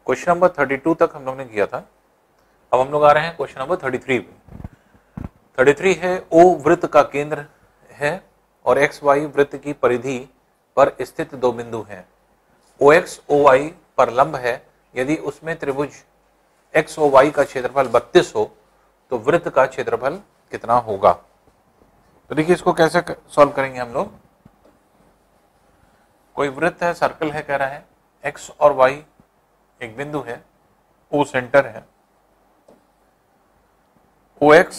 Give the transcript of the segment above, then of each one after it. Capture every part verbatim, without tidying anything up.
Question number thirty two तक हम लोग ने किया था। अब हम लोग आ रहे हैं क्वेश्चन नंबर थर्टी थ्री पे। थर्टी थ्री है ओ वृत्त का केंद्र है और एक्स वाई वृत्त की परिधि पर स्थित दो बिंदु हैं। ओ एक्स ओ वाई पर लंब है। यदि उसमें त्रिभुज एक्स ओ वाई का क्षेत्रफल बत्तीस हो तो वृत्त का क्षेत्रफल कितना होगा। तो देखिए इसको कैसे सॉल्व करेंगे हम लोग। कोई वृत्त है, सर्कल है, कह रहा है एक्स और वाई एक बिंदु है, ओ सेंटर है, ओ एक्स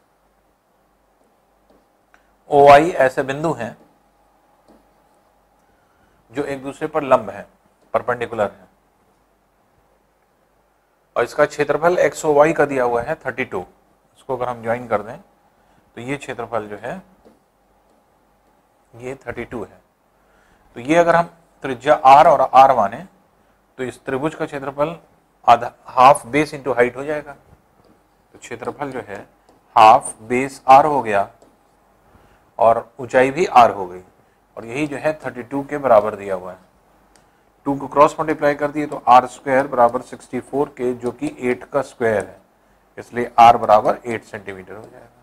ओ वाई ऐसे बिंदु हैं जो एक दूसरे पर लंब है, परपेंडिकुलर है, और इसका क्षेत्रफल एक्स ओ वाई का दिया हुआ है थर्टी टू। इसको अगर हम ज्वाइन कर दें तो ये क्षेत्रफल जो है ये थर्टी टू है। तो ये अगर हम त्रिज्या r और r माने तो इस त्रिभुज का क्षेत्रफल आधा हाफ बेस इंटू हाइट हो जाएगा। तो क्षेत्रफल जो है हाफ बेस r हो गया और ऊंचाई भी r हो गई, और यही जो है थर्टी टू के बराबर दिया हुआ है। टू को क्रॉस मल्टीप्लाई कर दिए तो आर स्क्वायर बराबर सिक्सटी फोर के, जो कि एट का स्क्वायर है, इसलिए r बराबर एट सेंटीमीटर हो जाएगा।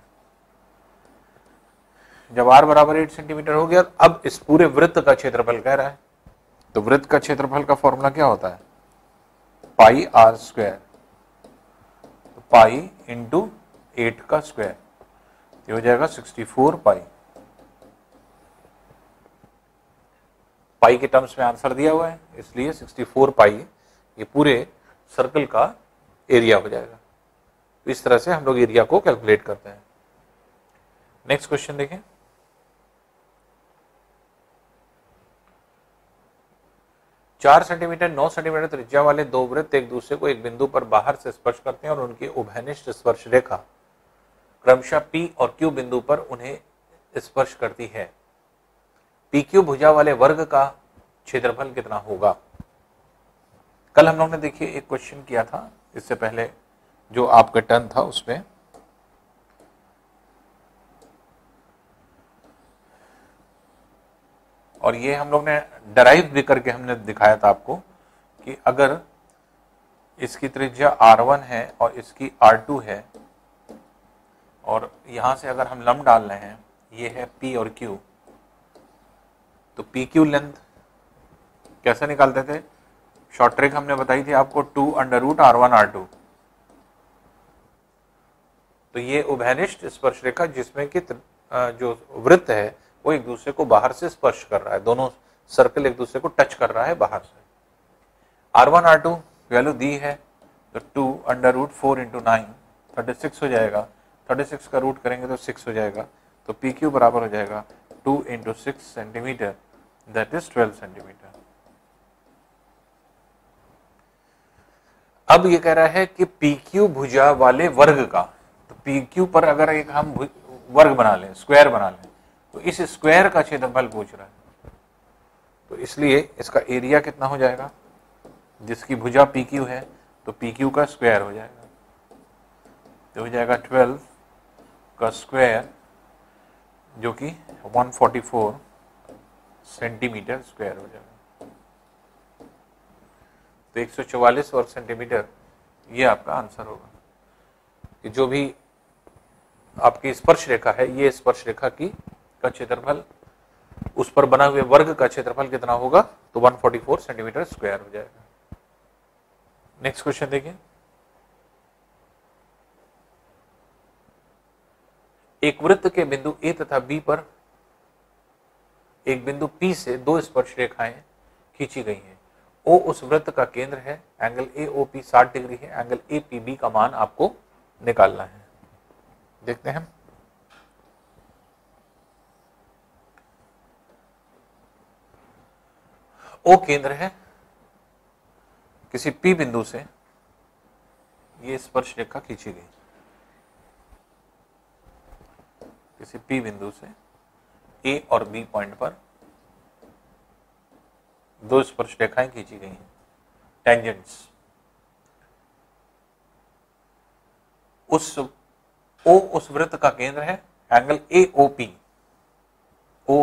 जब r बराबर एट सेंटीमीटर हो गया, अब इस पूरे वृत्त का क्षेत्रफल कह रहा है, तो वृत्त का क्षेत्रफल का फॉर्मूला क्या होता है, पाई आर स्क्वायर, तो पाई इंटू एट का स्क्वायर, ये हो जाएगा सिक्सटी फोर पाई। पाई के टर्म्स में आंसर दिया हुआ है, इसलिए सिक्सटी फोर पाई ये पूरे सर्कल का एरिया हो जाएगा। तो इस तरह से हम लोग एरिया को कैलकुलेट करते हैं। नेक्स्ट क्वेश्चन देखें। चार सेंटीमीटर नौ सेंटीमीटर त्रिज्या वाले दो वृत्त एक दूसरे को एक बिंदु पर बाहर से स्पर्श करते हैं और उनकी उभयनिष्ठ स्पर्श रेखा क्रमशः P और Q बिंदु पर उन्हें स्पर्श करती है। पी क्यू भुजा वाले वर्ग का क्षेत्रफल कितना होगा। कल हम लोग ने देखिए एक क्वेश्चन किया था, इससे पहले जो आपका टर्न था उसमें, और ये हम लोग ने डराइव भी करके हमने दिखाया था आपको कि अगर इसकी त्रिज्या आर वन है और इसकी आर टू है, और यहां से अगर हम लंब डाल रहे हैं, ये है P और Q, तो पी क्यू लेंथ कैसे निकालते थे, शॉर्ट ट्रिक हमने बताई थी आपको, two under root R one R two. तो ये उभयनिष्ठ स्पर्श रेखा जिसमें कि जो वृत्त है वो एक दूसरे को बाहर से स्पर्श कर रहा है, दोनों सर्कल एक दूसरे को टच कर रहा है बाहर से। R one R two value दी है, तो two under root four into nine thirty six हो जाएगा, थर्टी सिक्स का रूट करेंगे तो सिक्स हो जाएगा, तो पी क्यू बराबर हो जाएगा two into six centimetre, that is twelve centimetre. अब ये कह रहा है कि पी क्यू भुजा वाले वर्ग का, तो पी क्यू पर अगर एक हम वर्ग बना लें, स्क्वायर बना लें, तो इस स्क्वायर का क्षेत्रफल पूछ रहा है, तो इसलिए इसका एरिया कितना हो जाएगा, जिसकी भुजा पी क्यू है तो पी क्यू का स्क्वायर हो जाएगा, तो हो जाएगा ट्वेल्व का स्क्वायर, जो कि one forty four centimetre square हो जाएगा। तो एक सौ चौवालीस वर्ग सेंटीमीटर ये आपका आंसर होगा कि जो भी आपकी स्पर्श रेखा है, ये स्पर्श रेखा की का क्षेत्रफल, उस पर बना हुए वर्ग का क्षेत्रफल कितना होगा, तो one forty four centimetre square हो जाएगा। नेक्स्ट क्वेश्चन देखिए। एक वृत्त के बिंदु ए तथा बी पर एक बिंदु P से दो स्पर्श रेखाएं खींची गई हैं। O उस वृत्त का केंद्र है, एंगल ए ओ पी साठ डिग्री है, एंगल ए पी बी का मान आपको निकालना है। देखते हैं। O केंद्र है, किसी P बिंदु से ये स्पर्श रेखा खींची गई, किसी P बिंदु से A और B पॉइंट पर दो स्पर्श रेखाएं खींची गई हैं, टेंजेंट्स। उस O उस वृत्त का केंद्र है, angle A O P, O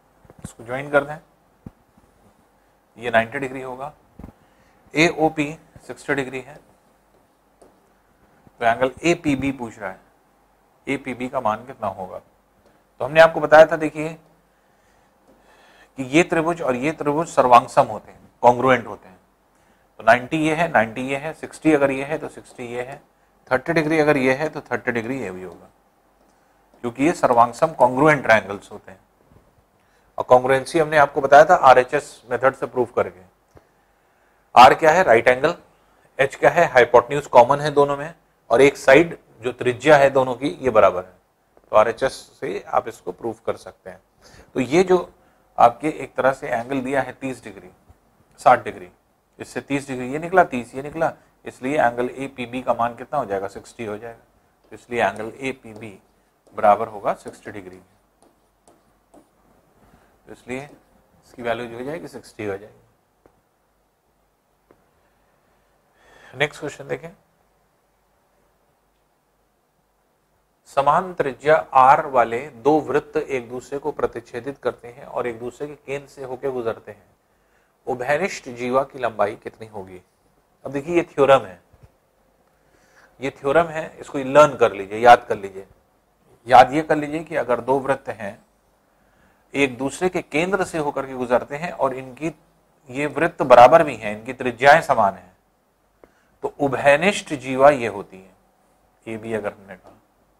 इसको ज्वाइन कर दें, ये नाइन्टी डिग्री होगा। ए ओ पी साठ डिग्री है, तो एंगल ए पी बी पूछ रहा है, ए पी बी का मान कितना होगा। तो हमने आपको बताया था, देखिए कि ये त्रिभुज और ये त्रिभुज सर्वांगसम होते हैं, कॉन्ग्रुएंट होते हैं। तो नब्बे ये है, नब्बे ये है, साठ अगर ये है तो साठ ये है, तीस डिग्री अगर ये है तो तीस डिग्री ये भी होगा, क्योंकि ये सर्वांगसम कॉन्ग्रुएंट ट्रायंगल्स होते हैं। और कॉन्ग्रुएंसी हमने आपको बताया था आरएचएस मेथड से प्रूव करके। आर क्या है, राइट एंगल, एच क्या है, हाइपोटेन्यूज कॉमन है दोनों में, और एक साइड जो त्रिज्या है दोनों की ये बराबर है। तो आरएचएस से आप इसको प्रूव कर सकते हैं। तो ये जो आपके एक तरह से एंगल दिया है तीस डिग्री, साठ डिग्री, इससे तीस डिग्री ये निकला, तीस ये निकला, इसलिए एंगल ए पी बी का मान कितना हो जाएगा, साठ हो जाएगा। तो इसलिए एंगल ए पी बी बराबर होगा साठ डिग्री। तो इसलिए इसकी वैल्यू जो हो जाएगी साठ हो जाएगी। नेक्स्ट क्वेश्चन देखें, समान त्रिज्या आर वाले दो वृत्त एक दूसरे को प्रतिच्छेदित करते हैं और एक दूसरे के केंद्र से होकर गुजरते हैं, उभयनिष्ठ जीवा की लंबाई कितनी होगी। अब देखिए ये थ्योरम है, ये थ्योरम है, इसको लर्न कर लीजिए, याद कर लीजिए। याद ये कर लीजिए कि अगर दो वृत्त हैं एक दूसरे के केंद्र से होकर के गुजरते हैं और इनकी ये वृत्त बराबर भी हैं, इनकी त्रिज्याएं समान हैं, तो उभयनिष्ठ जीवा ये होती है, ये भी अगर हमने कहा।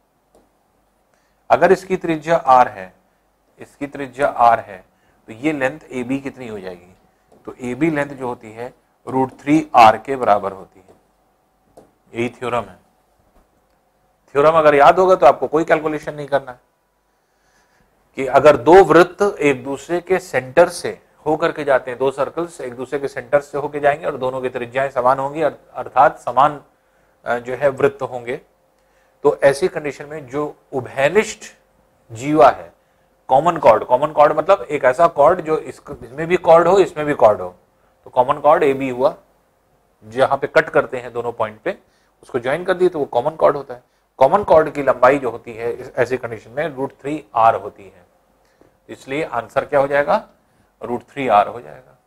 अगर इसकी त्रिज्या आर है, इसकी त्रिज्या आर है, तो ये लेंथ ए बी कितनी हो जाएगी, तो ए बी लेंथ जो होती है रूट थ्री आर के बराबर होती है। यही थ्योरम है। थ्योरम अगर याद होगा तो आपको कोई कैलकुलेशन नहीं करना है कि अगर दो वृत्त एक दूसरे के सेंटर से होकर के जाते हैं, दो सर्कल्स एक दूसरे के सेंटर से होकर जाएंगे और दोनों की त्रिज्याएं समान होंगी, अर्थात समान जो है वृत्त होंगे, तो ऐसी कंडीशन में जो उभयनिष्ठ जीवा है, कॉमन कॉर्ड, कॉमन कॉर्ड मतलब एक ऐसा कॉर्ड जो इसमें भी कॉर्ड हो, इसमें भी कॉर्ड हो, तो कॉमन कॉर्ड ए बी हुआ, जहां पे कट करते हैं दोनों पॉइंट पे, उसको ज्वाइन कर दिए तो वो कॉमन कॉर्ड होता है। कॉमन कॉर्ड की लंबाई जो होती है ऐसी कंडीशन में रूट थ्री आर होती है, इसलिए आंसर क्या हो जाएगा, रूट थ्री आर हो जाएगा।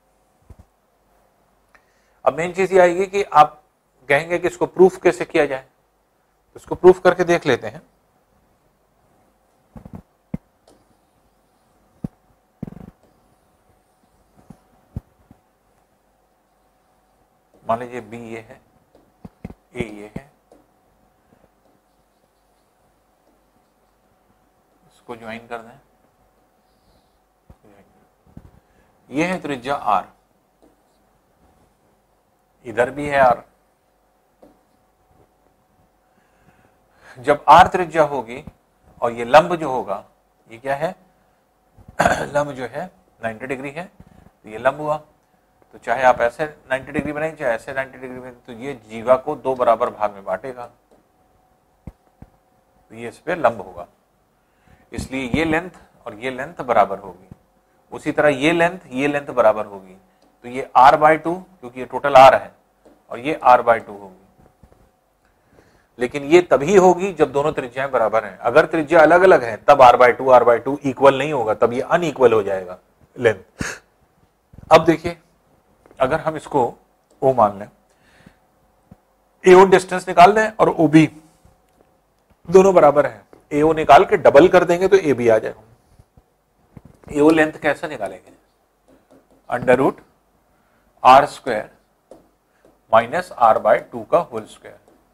अब मेन चीज ये आएगी कि आप कहेंगे कि इसको प्रूफ कैसे किया जाए, तो इसको प्रूफ करके देख लेते हैं। मान लीजिए बी ये है, ए ये है, इसको ज्वाइन कर दें, ये है त्रिज्या आर, इधर भी है आर। जब आर त्रिज्या होगी और ये लंब जो होगा, ये क्या है लंब जो है नब्बे डिग्री है, तो ये लंब हुआ, तो चाहे आप ऐसे नब्बे डिग्री बनाएं चाहे ऐसे नब्बे डिग्री बनाएं, तो ये जीवा को दो बराबर भाग में बांटेगा, तो ये इस पे लंब होगा, इसलिए ये लेंथ और ये लेंथ बराबर होगी। उसी तरह ये लेंथ ये लेंथ बराबर होगी, तो ये r बाई टू, क्योंकि ये टोटल r है, और ये r बाई टू होगी। लेकिन ये तभी होगी जब दोनों त्रिज्याएं बराबर हैं। अगर त्रिज्या अलग अलग है तब r by two r by two equal नहीं होगा, तब ये अनइक्वल हो जाएगा लेंथ। अब देखिए अगर हम इसको O मान लें, A O डिस्टेंस निकाल दें और O B दोनों बराबर हैं, A O निकाल के डबल कर देंगे तो A B आ जाएगा। A O लेंथ कैसे निकालेंगे, under root R square minus R by two का होल स्क्वायर,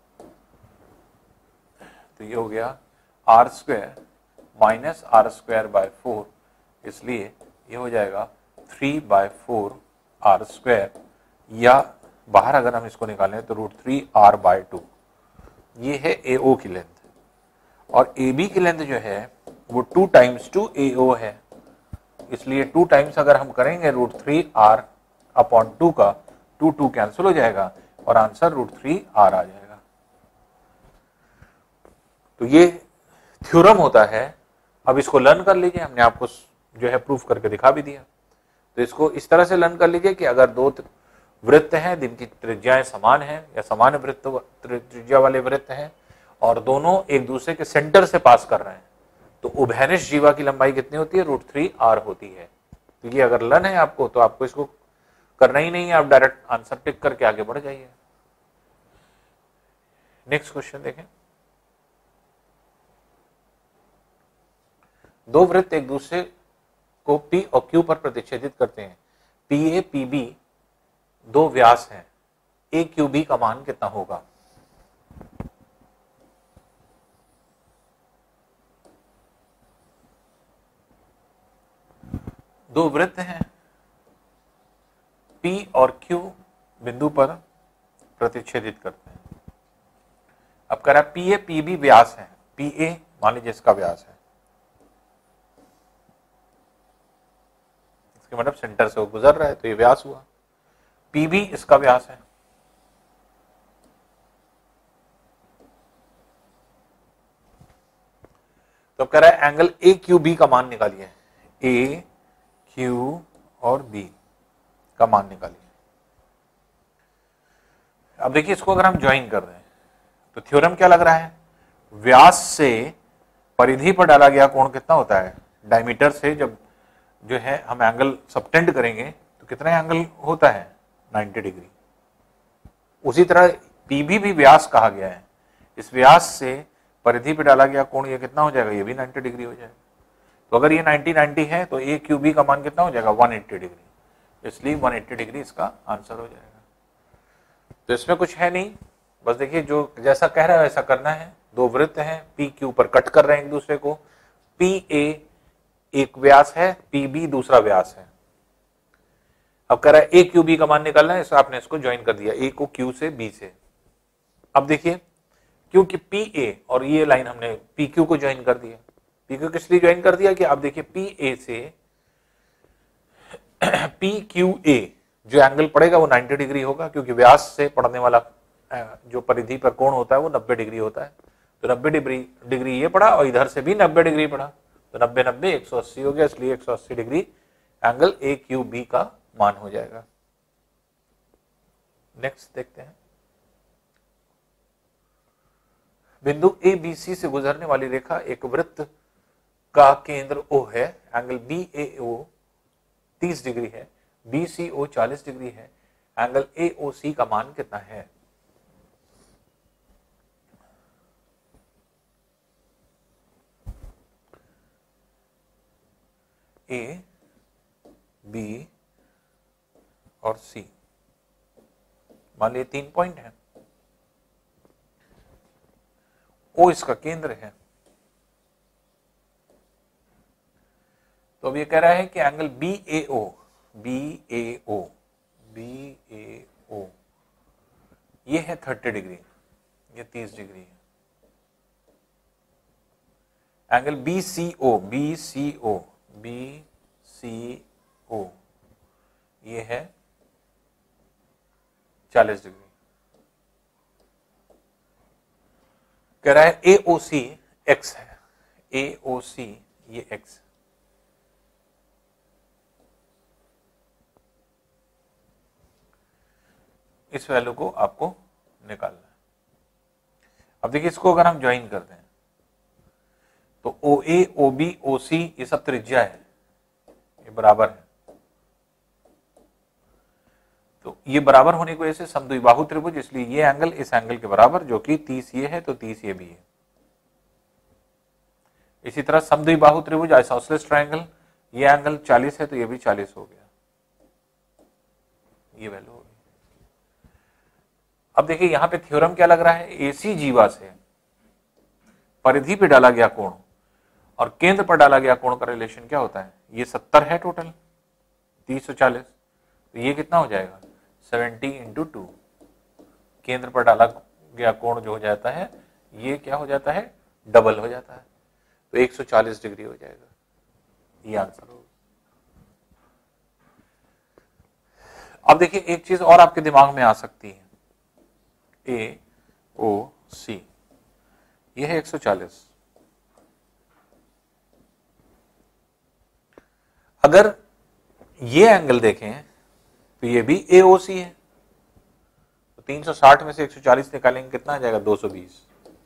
तो ये हो गया R square minus R square by four, इसलिए ये हो जाएगा three by four R square, या बाहर अगर हम इसको निकालें तो root three R by two. ये है ए ओ की लेंथ, और ए बी की लेंथ जो है वो two times two A O है, इसलिए टू टाइम्स अगर हम करेंगे root three R upon two का, टू टू कैंसिल हो जाएगा और आंसर रूट थ्री आर आ जाएगा। तो ये थ्योरम होता है। अब इसको लर्न कर लीजिए, हमने आपको जो है प्रूफ करके दिखा भी दिया। तो इसको इस तरह से लर्न कर लीजिए कि अगर दो वृत्त हैं जिनकी त्रिज्याएं समान हैं या समान वृत्त त्रिज्या वाले वृत्त हैं और दोनों एक दूसरे के सेंटर से पास कर रहे हैं, तो उभयनिष्ठ जीवा की लंबाई कितनी होती है, रूट थ्री आर होती है। तो ये अगर लर्न है आपको तो आपको इसको करना ही नहीं है, आप डायरेक्ट आंसर टिक करके आगे बढ़ जाइए। नेक्स्ट क्वेश्चन देखें। दो वृत्त एक दूसरे को P और Q पर प्रतिच्छेदित करते हैं। पी ए पी बी दो व्यास हैं, ए क्यू बी का मान कितना होगा? दो वृत्त हैं, P और Q बिंदु पर प्रतिच्छेदित करते हैं। अब कह रहा है पी ए पी बी व्यास है। पी ए मान लीजिए इसका व्यास है, इसके मतलब सेंटर से वो गुजर रहा है तो ये व्यास हुआ। पी बी इसका व्यास है। तो अब कह रहा है एंगल ए क्यू बी का मान निकालिए। ए क्यू और बी का मान निकालिए। अब देखिए इसको अगर हम ज्वाइन कर रहे हैं तो थ्योरम क्या लग रहा है? व्यास से परिधि पर डाला गया कोण कितना होता है? डायमीटर से जब जो है हम एंगल सबटेंड करेंगे तो कितना एंगल होता है? नब्बे डिग्री। उसी तरह पीबी भी व्यास कहा गया है। इस व्यास से परिधि पर डाला गया कोण ये कितना हो जाएगा? ये भी नब्बे डिग्री हो जाएगा। तो अगर ये नब्बे नब्बे है तो ए क्यू बी का मान कितना हो जाएगा? एक सौ अस्सी डिग्री। इसलिए एक सौ अस्सी डिग्री इसका आंसर हो जाएगा। तो इसमें कुछ है नहीं, बस देखिए जो जैसा कह रहा है वैसा करना है। दो वृत्त हैं, पी क्यू पर कट कर रहे हैं एक दूसरे को। पी ए एक व्यास है, पी बी दूसरा व्यास है। अब कह रहा है ए क्यू बी का मान निकालना है, इसको आपने इसको ज्वाइन कर दिया, ए को क्यू से बी से। अब देखिए क्योंकि पी ए और ये लाइन हमने पी क्यू को ज्वाइन कर दिया। पी क्यू किस लिए ज्वाइन कर दिया कि अब देखिए पी ए से पी क्यू ए जो एंगल पड़ेगा वो नब्बे डिग्री होगा, क्योंकि व्यास से पड़ने वाला जो परिधि पर कोण होता है वो नब्बे डिग्री होता है। तो नब्बे डिग्री डिग्री ये पड़ा और इधर से भी नब्बे डिग्री पड़ा, तो नब्बे नब्बे एक सौ अस्सी हो गया। इसलिए एक सौ अस्सी degree angle A Q B का मान हो जाएगा। नेक्स्ट देखते हैं। बिंदु ए बी सी से गुजरने वाली रेखा एक वृत्त का केंद्र O है। एंगल बी ए ओ तीस डिग्री है, बी सी ओ चालीस डिग्री है। एंगल ए ओ सी का मान कितना है? ए बी और सी मान लीजिए तीन पॉइंट है। ओ इसका केंद्र है। तो अब ये कह रहा है कि angle B A O B A O B A O ये है तीस डिग्री, ये तीस डिग्री है। Angle B C O B C O B C O ये है चालीस डिग्री। कह रहा है ए ओ सी एक्स है, ए ओ सी ये एक्स। इस वैल्यू को आपको निकालना है। अब देखिए इसको अगर हम ज्वाइन करते हैं तो ओ ए ओ बी ओ सी ये सब त्रिज्या है, ये बराबर है। तो ये बराबर होने की वजह से समद्विबाहु त्रिभुज, इसलिए ये एंगल इस एंगल के बराबर, जो कि तीस ये है तो तीस ये भी है। इसी तरह समद्विबाहु त्रिभुज आइसोसेलेस ट्रायंगल, ये एंगल चालीस है तो ये भी चालीस हो गया, ये वैल्यू हो गई। अब देखिए यहां पे थ्योरम क्या लग रहा है? एसी जीवा से परिधि पे डाला गया कोण और केंद्र पर डाला गया कोण का रिलेशन क्या होता है? ये सत्तर है टोटल, तीस और चालीस, तो ये कितना हो जाएगा? सत्तर इंटू टू। केंद्र पर डाला गया कोण जो हो जाता है ये क्या हो जाता है? डबल हो जाता है, तो एक सौ चालीस डिग्री हो जाएगा। ये आंसर होगा। अब देखिए एक चीज और आपके दिमाग में आ सकती है, ए ओ सी ये है एक सौ चालीस। अगर ये एंगल देखें तो ये भी ए ओ सी है, तो तीन सौ साठ में से एक सौ चालीस निकालेंगे कितना आ जाएगा? दो सौ बीस।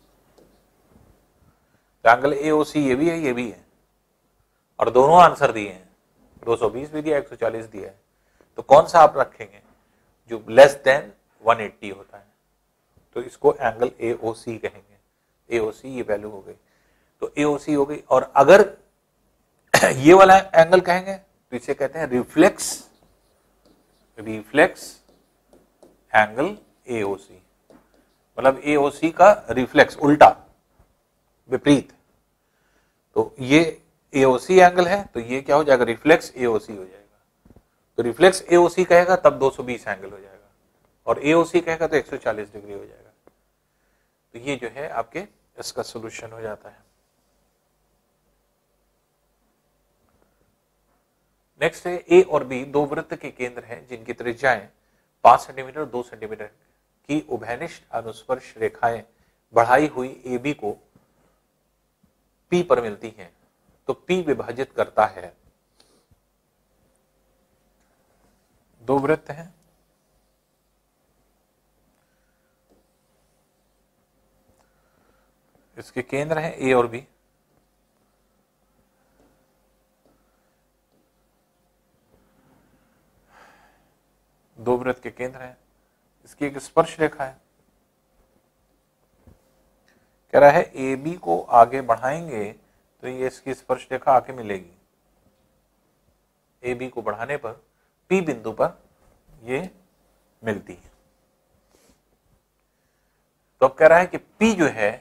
तो एंगल ए ओ सी ये भी है ये भी है, और दोनों आंसर दिए हैं, दो सौ बीस भी दिया एक सौ चालीस दिया है। तो कौन सा आप रखेंगे? जो लेस देन एक सौ अस्सी होता है। तो तो इसको एंगल ए ओ सी कहेंगे। ए ओ सी ये वैल्यू हो गई, तो ए ओ सी हो गई। और अगर ये वाला एंगल कहेंगे तो इसे कहते हैं reflex reflex angle A O C, मतलब ए ओ सी का रिफ्लेक्स, उल्टा, विपरीत। तो ये ए ओ सी एंगल है, तो ये क्या हो जाएगा, रिफ्लेक्स ए ओ सी हो जाएगा। तो रिफ्लेक्स ए ओ सी कहेगा तब दो सौ बीस एंगल हो जाएगा, और ए ओ सी कहेगा तो एक सौ चालीस डिग्री हो जाएगा। तो ये जो है आपके इसका सॉल्यूशन हो जाता है। नेक्स्ट है ए और बी दो वृत्त के केंद्र हैं जिनकी त्रिज्याएं पांच सेंटीमीटर और दो सेंटीमीटर की उभयनिष्ठ अनुस्पर्श रेखाएं बढ़ाई हुई ए बी को पी पर मिलती हैं, तो पी विभाजित करता है। दो वृत्त हैं, इसके केंद्र हैं ए और बी, दो वृत्त के केंद्र हैं, इसकी एक स्पर्श रेखा है। कह रहा है ए बी को आगे बढ़ाएंगे तो ये इसकी स्पर्श रेखा आके मिलेगी। ए बी को बढ़ाने पर पी बिंदु पर ये मिलती है। तो अब कह रहा है कि पी जो है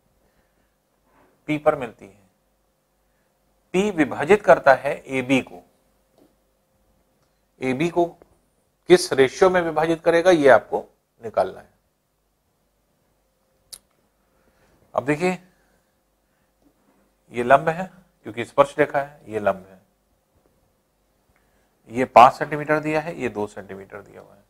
पी पर मिलती है, पी विभाजित करता है ए बी को। ए बी को किस रेशियो में विभाजित करेगा ये आपको निकालना है। अब देखिए ये लंब है क्योंकि स्पर्श रेखा है, ये लंब है, ये पांच सेंटीमीटर दिया है, ये दो सेंटीमीटर दिया हुआ है।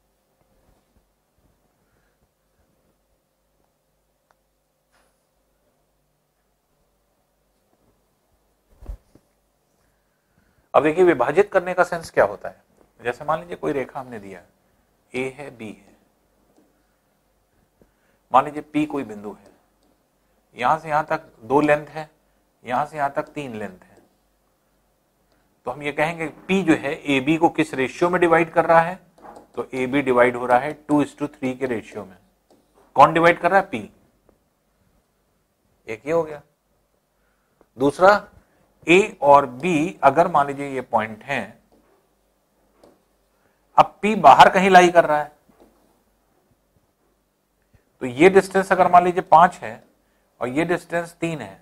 अब देखिए विभाजित करने का सेंस क्या होता है। जैसे मान लीजिए कोई रेखा हमने दिया, ए है बी है, मान लीजिए पी कोई बिंदु है, यहां से यहां तक दो लेंथ है, यहां से यहां तक तीन लेंथ है, तो हम ये कहेंगे पी जो है ए बी को किस रेशियो में डिवाइड कर रहा है, तो ए बी डिवाइड हो रहा है टू इज टू थ्री के रेशियो में। कौन डिवाइड कर रहा है, पी। एक ये हो गया। दूसरा, ए और बी अगर मान लीजिए ये पॉइंट है, अब पी बाहर कहीं लाई कर रहा है, तो ये डिस्टेंस अगर मान लीजिए पांच है और ये डिस्टेंस तीन है,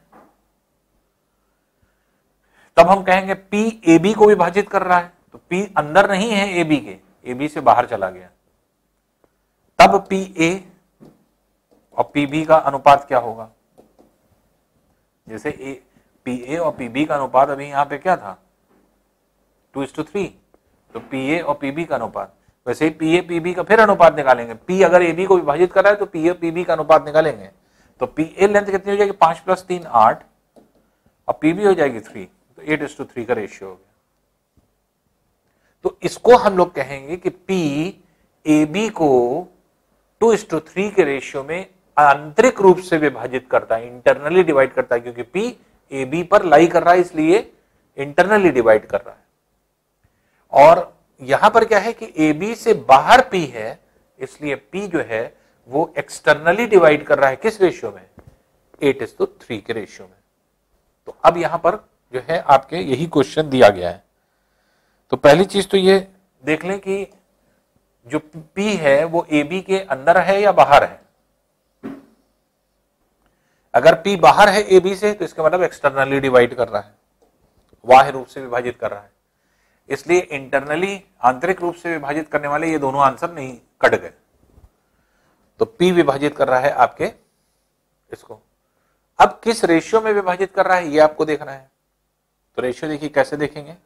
तब हम कहेंगे पी ए बी को विभाजित कर रहा है, तो पी अंदर नहीं है ए बी के, ए बी से बाहर चला गया। तब पी ए और पी बी का अनुपात क्या होगा, जैसे ए पी ए और पी बी का अनुपात अभी यहां पे क्या था, टू इज टू थ्री, तो पी ए और पी बी का अनुपात, वैसे ही पी ए पी बी का फिर अनुपात निकालेंगे। पी अगर ए बी को विभाजित कर रहा है तो पी ए पी बी का अनुपात निकालेंगे, तो पी ए लेंथ कितनी हो जाएगी, पांच प्लस तीन आठ, और पी बी हो जाएगी थ्री, तो एट इज टू थ्री का रेशियो हो गया। तो इसको हम लोग कहेंगे कि पी ए बी को टू इज टू थ्री के रेशियो में आंतरिक रूप से विभाजित करता है, इंटरनली डिवाइड करता है, क्योंकि पी ए बी पर लाई कर रहा है इसलिए इंटरनली डिवाइड कर रहा है। और यहां पर क्या है कि ए बी से बाहर पी है, इसलिए पी जो है वो एक्सटर्नली डिवाइड कर रहा है, किस रेशियो में, एट इज टू थ्री के रेशियो में। तो अब यहां पर जो है आपके यही क्वेश्चन दिया गया है। तो पहली चीज तो ये देख लें कि जो पी है वो ए बी के अंदर है या बाहर है। अगर पी बाहर है ए बी से तो इसका मतलब एक्सटर्नली डिवाइड कर रहा है, बाह्य रूप से विभाजित कर रहा है, इसलिए इंटरनली आंतरिक रूप से विभाजित करने वाले ये दोनों आंसर नहीं कट गए। तो P विभाजित कर रहा है आपके इसको। अब किस रेशियो में विभाजित कर रहा है ये आपको देखना है। तो रेशियो देखिए कैसे देखेंगे,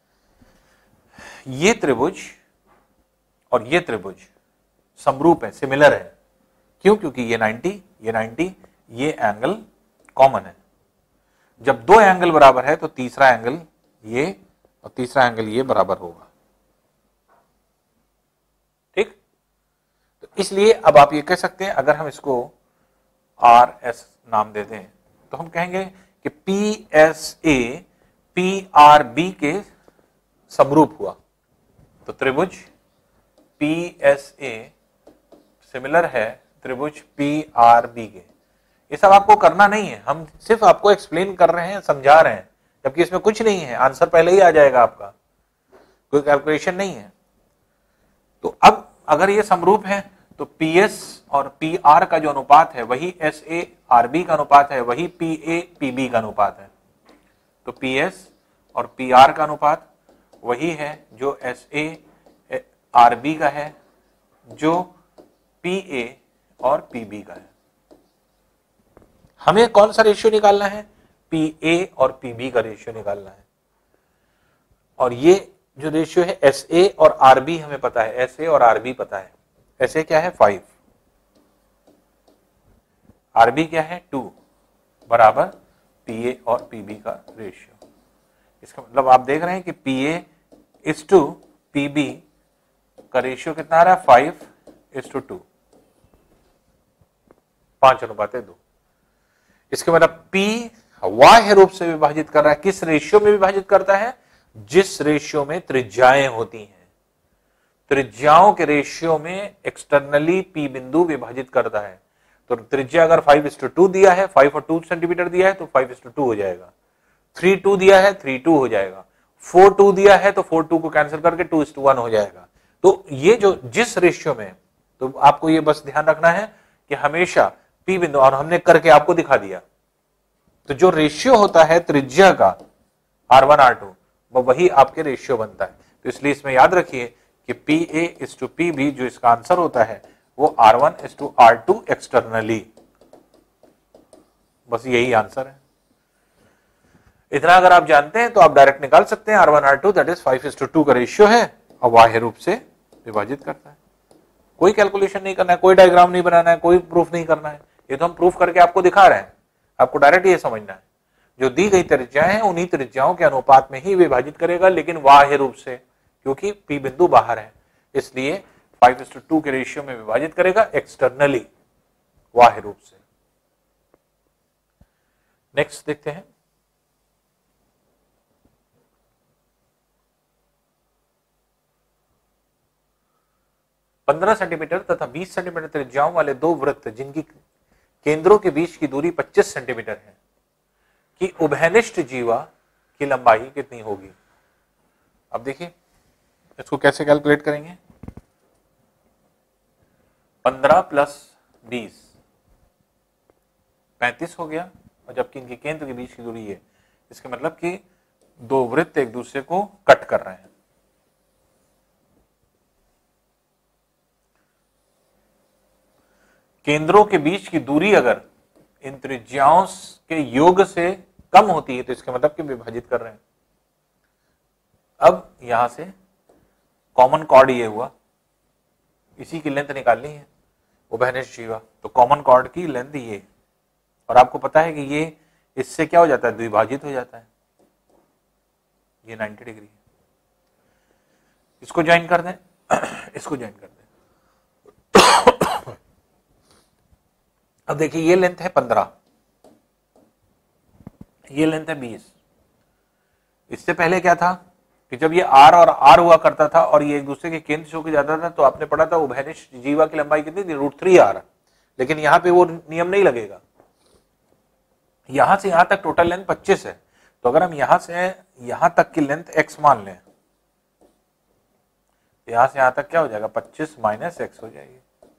ये त्रिभुज और ये त्रिभुज समरूप है, सिमिलर है। क्यों, क्योंकि ये नब्बे, ये नब्बे, ये एंगल कॉमन है। जब दो एंगल बराबर है तो तीसरा एंगल ये और तीसरा एंगल ये बराबर होगा, ठीक। तो इसलिए अब आप ये कह सकते हैं, अगर हम इसको आर एस नाम दे दें तो हम कहेंगे कि P S A P R B के समरूप हुआ। तो त्रिभुज पी एस ए सिमिलर है त्रिभुज पी आर बी के। ये सब आपको करना नहीं है, हम सिर्फ आपको एक्सप्लेन कर रहे हैं, समझा रहे हैं, जबकि इसमें कुछ नहीं है, आंसर पहले ही आ जाएगा आपका, कोई कैलकुलेशन नहीं है। तो अब अगर ये समरूप है तो पी एस और पी आर का जो अनुपात है वही एस ए आर बी का अनुपात है, वही पी ए पी बी का अनुपात है। तो पी एस और पी आर का अनुपात वही है जो एस ए आर बी का है, जो पी ए और पी बी का है। हमें कौन सा रेशियो निकालना है? पी ए और पी बी का रेशियो निकालना है। और ये जो रेशियो है एस ए और आर बी हमें पता है, एस ए और आर बी पता है। एस ए क्या है? फाइव, आर बी क्या है? टू, बराबर पी ए और पी बी का रेशियो। इसका मतलब आप देख रहे हैं कि P A is to P B का रेशियो कितना आ रहा है? फाइव इज टू टू, पांच अनुपात दो। इसके मतलब P बाह्य रूप से विभाजित कर रहा है। किस रेशियो में विभाजित करता है? जिस रेशियो में त्रिज्याएं होती हैं। त्रिज्याओं के रेशियो में एक्सटर्नली P बिंदु विभाजित करता है। तो त्रिज्या अगर फाइव इज टू टू दिया है, फाइव और टू सेंटीमीटर दिया है तो फाइव इज टू टू हो जाएगा। थ्री टू दिया है, थ्री टू हो जाएगा। फोर टू दिया है तो फोर टू को कैंसिल करके टू इज टू वन हो जाएगा। तो ये जो जिस रेशियो में, तो आपको ये बस ध्यान रखना है कि हमेशा P बिंदु, और हमने करके आपको दिखा दिया, तो जो रेशियो होता है त्रिज्या का आर वन आर टू, वो वही आपके रेशियो बनता है। तो इसलिए इसमें याद रखिए कि P A is to P B, जो इसका आंसर होता है वो R one is to R two externally. बस यही आंसर है। इतना अगर आप जानते हैं तो आप डायरेक्ट निकाल सकते हैं। R one R two that is five is to two का रेशियो है और बाह्य रूप से विभाजित करता है। कोई कैलकुलेशन नहीं करना है, कोई डायग्राम नहीं बनाना है, कोई प्रूफ नहीं करना है। ये तो हम प्रूफ करके आपको दिखा रहे हैं। आपको डायरेक्ट ये समझना है, जो दी गई त्रिज्याएं हैं उन्हीं त्रिज्याओं के अनुपात में ही विभाजित करेगा, लेकिन बाह्य रूप से, क्योंकि P बिंदु बाहर है, इसलिए फाइव इज टू टू के रेशियो में विभाजित करेगा एक्सटर्नली, बाह्य रूप से। नेक्स्ट देखते हैं। पंद्रह सेंटीमीटर तथा बीस सेंटीमीटर त्रिज्याओं वाले दो वृत्त जिनकी केंद्रों के बीच की दूरी पच्चीस सेंटीमीटर है कि उभयनिष्ठ जीवा की लंबाई कितनी होगी? अब देखिए इसको कैसे कैलकुलेट करेंगे। पंद्रह प्लस बीस पैंतीस हो गया, और जबकि इनके केंद्र के बीच की दूरी है, इसका मतलब कि दो वृत्त एक दूसरे को कट कर रहे हैं। केंद्रों के बीच की दूरी अगर इन त्रिज्याओं के योग से कम होती है तो इसका मतलब कि विभाजित कर रहे हैं। अब यहां से कॉमन कॉर्ड ये हुआ, इसी की लेंथ निकालनी है उभयनिष्ठ जीवा, तो कॉमन कॉर्ड की लेंथ ये, और आपको पता है कि ये इससे क्या हो जाता है? द्विभाजित हो जाता है। ये नब्बे डिग्री है। इसको ज्वाइन कर दें, इसको ज्वाइन कर दें। अब देखिए ये लेंथ है पंद्रह, ये लेंथ है बीस। इससे पहले क्या था कि जब ये R और R हुआ करता था और ये एक दूसरे के केंद्र से होकर जाता था, तो आपने पढ़ा था उभयनिष्ठ जीवा की लंबाई कितनी थी? Root three R. लेकिन यहां पे वो नियम नहीं लगेगा। यहां से यहां तक टोटल लेंथ पच्चीस है, तो अगर हम यहां से यहां तक की लेंथ x मान लें, यहां से यहां तक क्या हो जाएगा? पच्चीस माइनस एक्स हो जाएगी।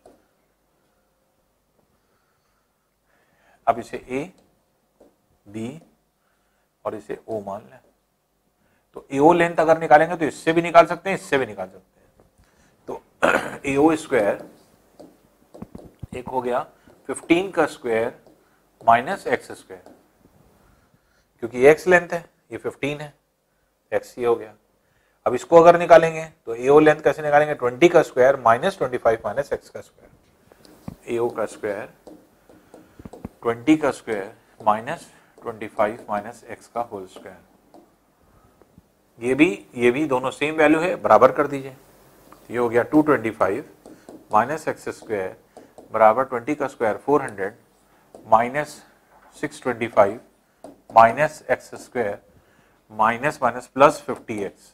अब इसे A, B और इसे O मान लें, तो A O लेंथ अगर निकालेंगे तो इससे भी निकाल सकते हैं, इससे भी निकाल सकते हैं। तो A O स्क्वायर एक हो गया फिफ्टीन का स्क्वायर माइनस एक्स स्क्वायर, क्योंकि x लेंथ है, ये फिफ्टीन है, x ये हो गया। अब इसको अगर निकालेंगे तो A O लेंथ कैसे निकालेंगे? ट्वेंटी का square minus twenty five minus X का स्क्वायर। A O का स्क्वायर ट्वेंटी का square minus twenty five minus X का होल स्क्वायर। ये भी ये भी दोनों सेम वैल्यू है, बराबर कर दीजिए। ये हो गया two twenty five minus X square बराबर ट्वेंटी का square four hundred minus six twenty five minus X square minus minus plus fifty X,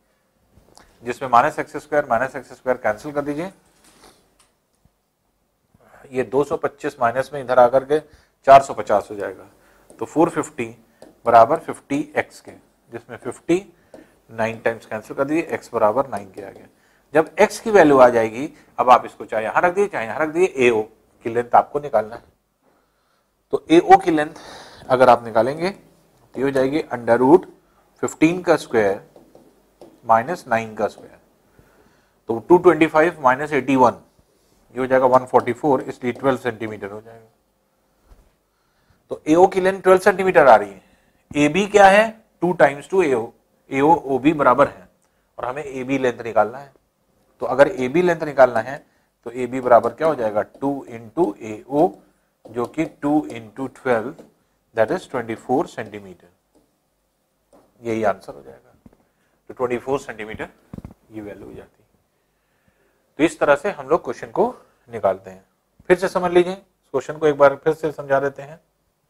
जिसमें minus X square minus X square cancel कर दीजिए। ये दो सौ पच्चीस माइनस में इधर आकर के चार सौ पचास हो जाएगा, तो चार सौ पचास बराबर पचास एक्स के, जिसमें पचास नाइन टाइम्स कैंसिल कर दिए, x बराबर नाइन के आ गया। जब x की वैल्यू आ जाएगी, अब आप इसको चाहे यहां रख दिए चाहे यहां रख दिए, ए ओ की लेंथ आपको निकालना है। तो ए ओ की लेंथ अगर आप निकालेंगे तो ये हो जाएगी अंडर रूट फिफ्टीन का स्क्वायर माइनस नाइन का स्क्वायर, तो two twenty five minus eighty one, ये हो जाएगा वन फोर्टी फोर, इसलिए ट्वेल्व सेंटीमीटर हो जाएगा। तो ए ओ की लेंथ ट्वेल्व सेंटीमीटर आ रही है। ए बी क्या है, two times two A O, A O O B बराबर है, और हमें ए बी लेंथ निकालना है। तो अगर ए बी लेंथ निकालना है तो ए बी बराबर क्या हो जाएगा, टू इंटू ए ओ, जो कि two into twelve, that is twenty four centimetre, यही आंसर हो जाएगा। तो ट्वेंटी फोर सेंटीमीटर ये वैल्यू हो जाती है। तो इस तरह से हम लोग क्वेश्चन को निकालते हैं। फिर से समझ लीजिए, क्वेश्चन को एक बार फिर से समझा देते हैं।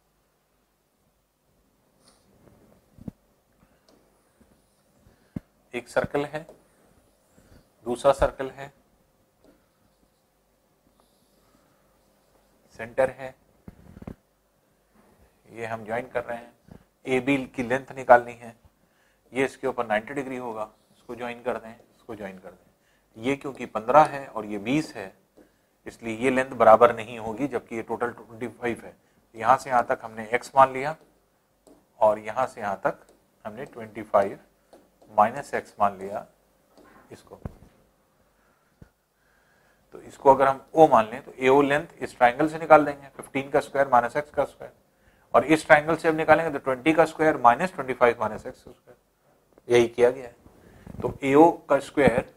एक सर्कल है, दूसरा सर्कल है, सेंटर है, ये हम ज्वाइन कर रहे हैं। ए बी की लेंथ निकालनी है, ये इसके ऊपर नाइन्टी डिग्री होगा, इसको ज्वाइन कर दें, इसको ज्वाइन कर दें। ये क्योंकि पंद्रह है और ये बीस है, इसलिए ये लेंथ बराबर नहीं होगी, जबकि ये टोटल पच्चीस है। यहां से यहां तक हमने x मान लिया और यहां से यहां तक हमने पच्चीस माइनस एक्स मान लिया इसको। तो इसको अगर हम O मान लें तो ए ओ लेंथ इस ट्राइंगल से निकाल देंगे, फिफ्टीन का स्क्वायर माइनस एक्स का स्क्वायर, और इस ट्राइंगल से अब निकालेंगे तो ट्वेंटी का square minus twenty five minus X का स्क्वायर, यही किया गया है। तो ए ओ का स्क्वायर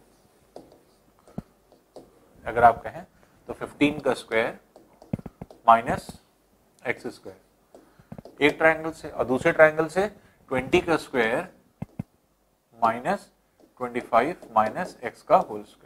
अगर आप कहें तो फिफ्टीन का स्क्वायर माइनस एक्स स्क्वायर एक ट्राइंगल से, और दूसरे ट्राइंगल से ट्वेंटी का square minus twenty five minus X का होल स्क्वायर।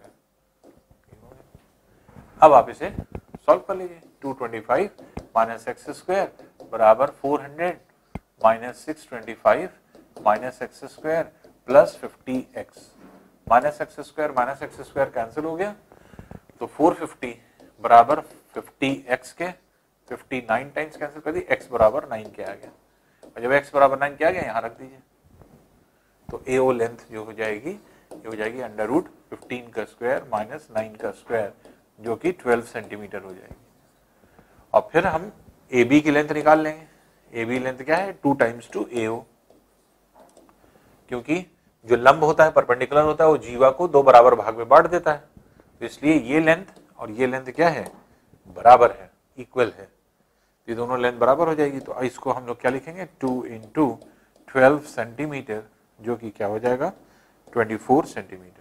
अब आप इसे सॉल्व कर लीजिए। Two twenty five minus X square बराबर four hundred minus six twenty five minus X square plus fifty X, minus X square minus X square cancel हो गया, तो फोर फिफ्टी बराबर फिफ्टी एक्स के, फिफ्टी नाइन टाइम्स कैंसिल कर दी, x बराबर nine के आ गया। और जब x बराबर नाइन के आ गया यहां रख दीजिए, तो ए ओ लेंथ जो हो जाएगी ये हो जाएगी अंडर रूट फिफ्टीन का स्क्वायर माइनस नाइन का स्क्वायर, जो कि ट्वेल्व सेंटीमीटर हो जाएगी। और फिर हम ए बी की लेंथ निकाल लेंगे। ए बी लेंथ क्या है, two times two A O, क्योंकि जो लंब होता है परपेंडिकुलर होता है वो जीवा को दो बराबर भाग में बांट देता है, तो इसलिए ये लेंथ और ये लेंथ क्या है, बराबर है, इक्वल है, ये दोनों लेंथ बराबर हो जाएगी। तो इसको हम लोग क्या लिखेंगे, टू इंटू ट्वेल्व सेंटीमीटर, जो कि क्या हो जाएगा ट्वेंटी फोर सेंटीमीटर।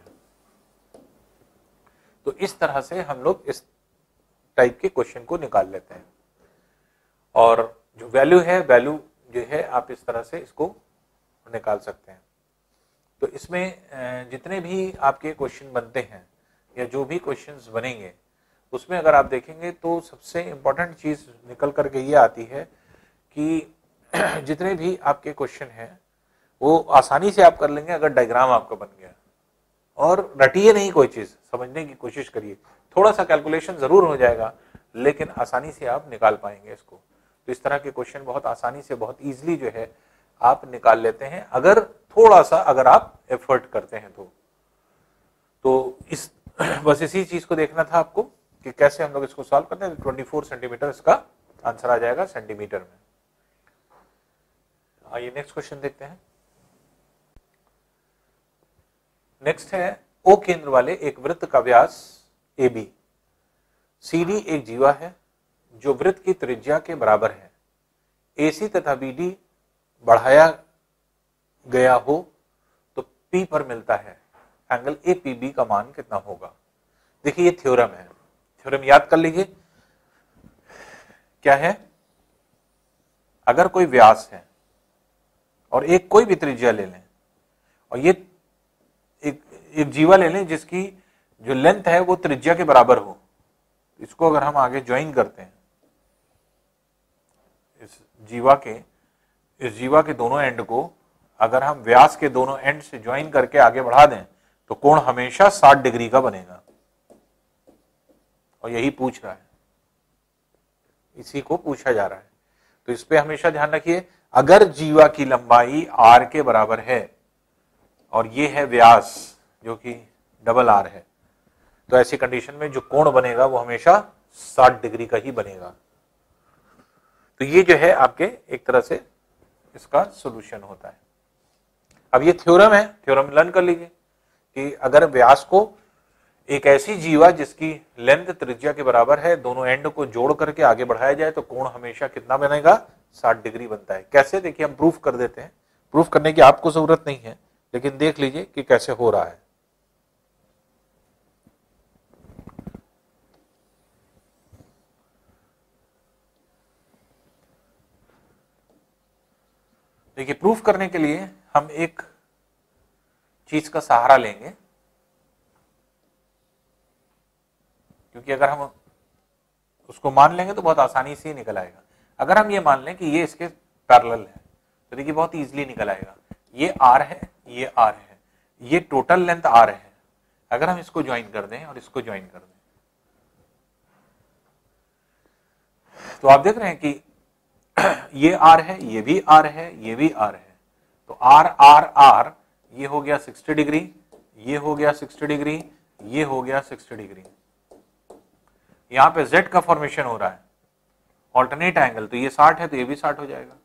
तो इस तरह से हम लोग इस टाइप के क्वेश्चन को निकाल लेते हैं। और जो वैल्यू है, वैल्यू जो है आप इस तरह से इसको निकाल सकते हैं। तो इसमें जितने भी आपके क्वेश्चन बनते हैं या जो भी क्वेश्चंस बनेंगे, उसमें अगर आप देखेंगे तो सबसे इम्पोर्टेंट चीज निकल करके ये आती है कि जितने भी आपके क्वेश्चन हैं वो आसानी से आप कर लेंगे अगर डायग्राम आपका बन गया। और रटिए नहीं कोई चीज, समझने की कोशिश करिए, थोड़ा सा कैलकुलेशन जरूर हो जाएगा लेकिन आसानी से आप निकाल पाएंगे इसको। तो इस तरह के क्वेश्चन बहुत आसानी से, बहुत इजीली जो है आप निकाल लेते हैं, अगर थोड़ा सा अगर आप एफर्ट करते हैं तो। तो इस बस इसी चीज को देखना था आपको कि कैसे हम लोग इसको सॉल्व करते हैं। ट्वेंटी फोर सेंटीमीटर इसका आंसर आ जाएगा सेंटीमीटर में। आइए नेक्स्ट क्वेश्चन देखते हैं। नेक्स्ट है, ओ केंद्र वाले एक वृत्त का व्यास ए बी, सी डी एक जीवा है जो वृत्त की त्रिज्या के बराबर है। ए सी तथा बी डी बढ़ाया गया हो तो पी पर मिलता है एंगल ए पी बी का मान कितना होगा। देखिए ये थ्योरम है, थ्योरम याद कर लीजिए। क्या है, अगर कोई व्यास है और एक कोई भी त्रिज्या ले लें और ये एक एक जीवा ले लें जिसकी जो लेंथ है वो त्रिज्या के बराबर हो, इसको अगर हम आगे ज्वाइन करते हैं, इस जीवा के इस जीवा के दोनों एंड को अगर हम व्यास के दोनों एंड से ज्वाइन करके आगे बढ़ा दें तो कोण हमेशा साठ डिग्री का बनेगा, और यही पूछ रहा है। इसी को पूछा जा रहा है। तो इस पे हमेशा ध्यान रखिए, अगर जीवा की लंबाई आर के बराबर है और ये है व्यास जो कि डबल आर है, तो ऐसी कंडीशन में जो कोण बनेगा वो हमेशा साठ डिग्री का ही बनेगा। तो ये जो है आपके एक तरह से इसका सॉल्यूशन होता है। अब ये थ्योरम है, थ्योरम लर्न कर लीजिए कि अगर व्यास को एक ऐसी जीवा जिसकी लेंथ त्रिज्या के बराबर है, दोनों एंड को जोड़ करके आगे बढ़ाया जाए तो कोण हमेशा कितना बनेगा, साठ डिग्री बनता है। कैसे, देखिए हम प्रूफ कर देते हैं। प्रूफ करने की आपको जरूरत नहीं है, लेकिन देख लीजिए कि कैसे हो रहा है। देखिए प्रूफ करने के लिए हम एक चीज का सहारा लेंगे, क्योंकि अगर हम उसको मान लेंगे तो बहुत आसानी से निकल आएगा। अगर हम ये मान लें कि ये इसके पैरेलल है तो देखिए बहुत इजीली निकल आएगा। ये आर है, ये आर है, ये टोटल लेंथ आर है। अगर हम इसको ज्वाइन कर दें और इसको ज्वाइन कर दें तो आप देख रहे हैं कि ये आर है, ये भी आर है, ये भी आर है। तो आर आर आर ये हो गया साठ डिग्री, ये हो गया साठ डिग्री, ये हो गया साठ डिग्री। यहां पे Z का फॉर्मेशन हो रहा है ऑल्टरनेट एंगल, तो ये साठ है तो ये भी साठ हो जाएगा।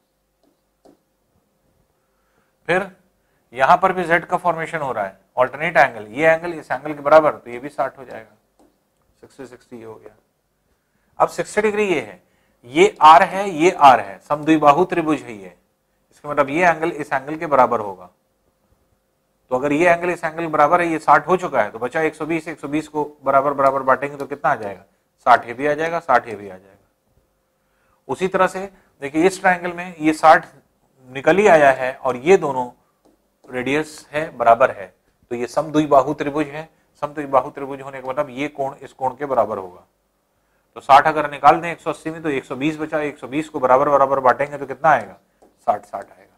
फिर यहां पर भी Z का फॉर्मेशन हो रहा है ऑल्टरनेट एंगल, ये एंगल इस एंगल के बराबर, तो ये भी साठ हो जाएगा। साठ साठ ये हो गया। अब साठ डिग्री ये है, ये आर है, ये आर है, समद्विबाहु त्रिभुज है ये। इसका मतलब ये एंगल इस एंगल के बराबर होगा। तो अगर ये एंगल इस एंगल के बराबर है, ये साठ हो चुका है, तो बचा एक सौ बीस, एक सौ बीस को बराबर बराबर बांटेंगे तो कितना आ जाएगा, साठ ये भी आ जाएगा, साठ ये भी आ जाएगा। उसी तरह से देखिए इस ट्रायंगल में ये साठ निकल ही आया है और ये दोनों रेडियस है, बराबर है, तो ये समद्विबाहु त्रिभुज है। समद्विबाहु त्रिभुज होने का मतलब ये कोण इस कोण के बराबर होगा। तो साठ अगर निकाल दें एक सौ अस्सी में तो एक सौ बीस बचा, एक सौ बीस को बराबर बराबर बांटेंगे तो कितना आएगा, साठ साठ आएगा।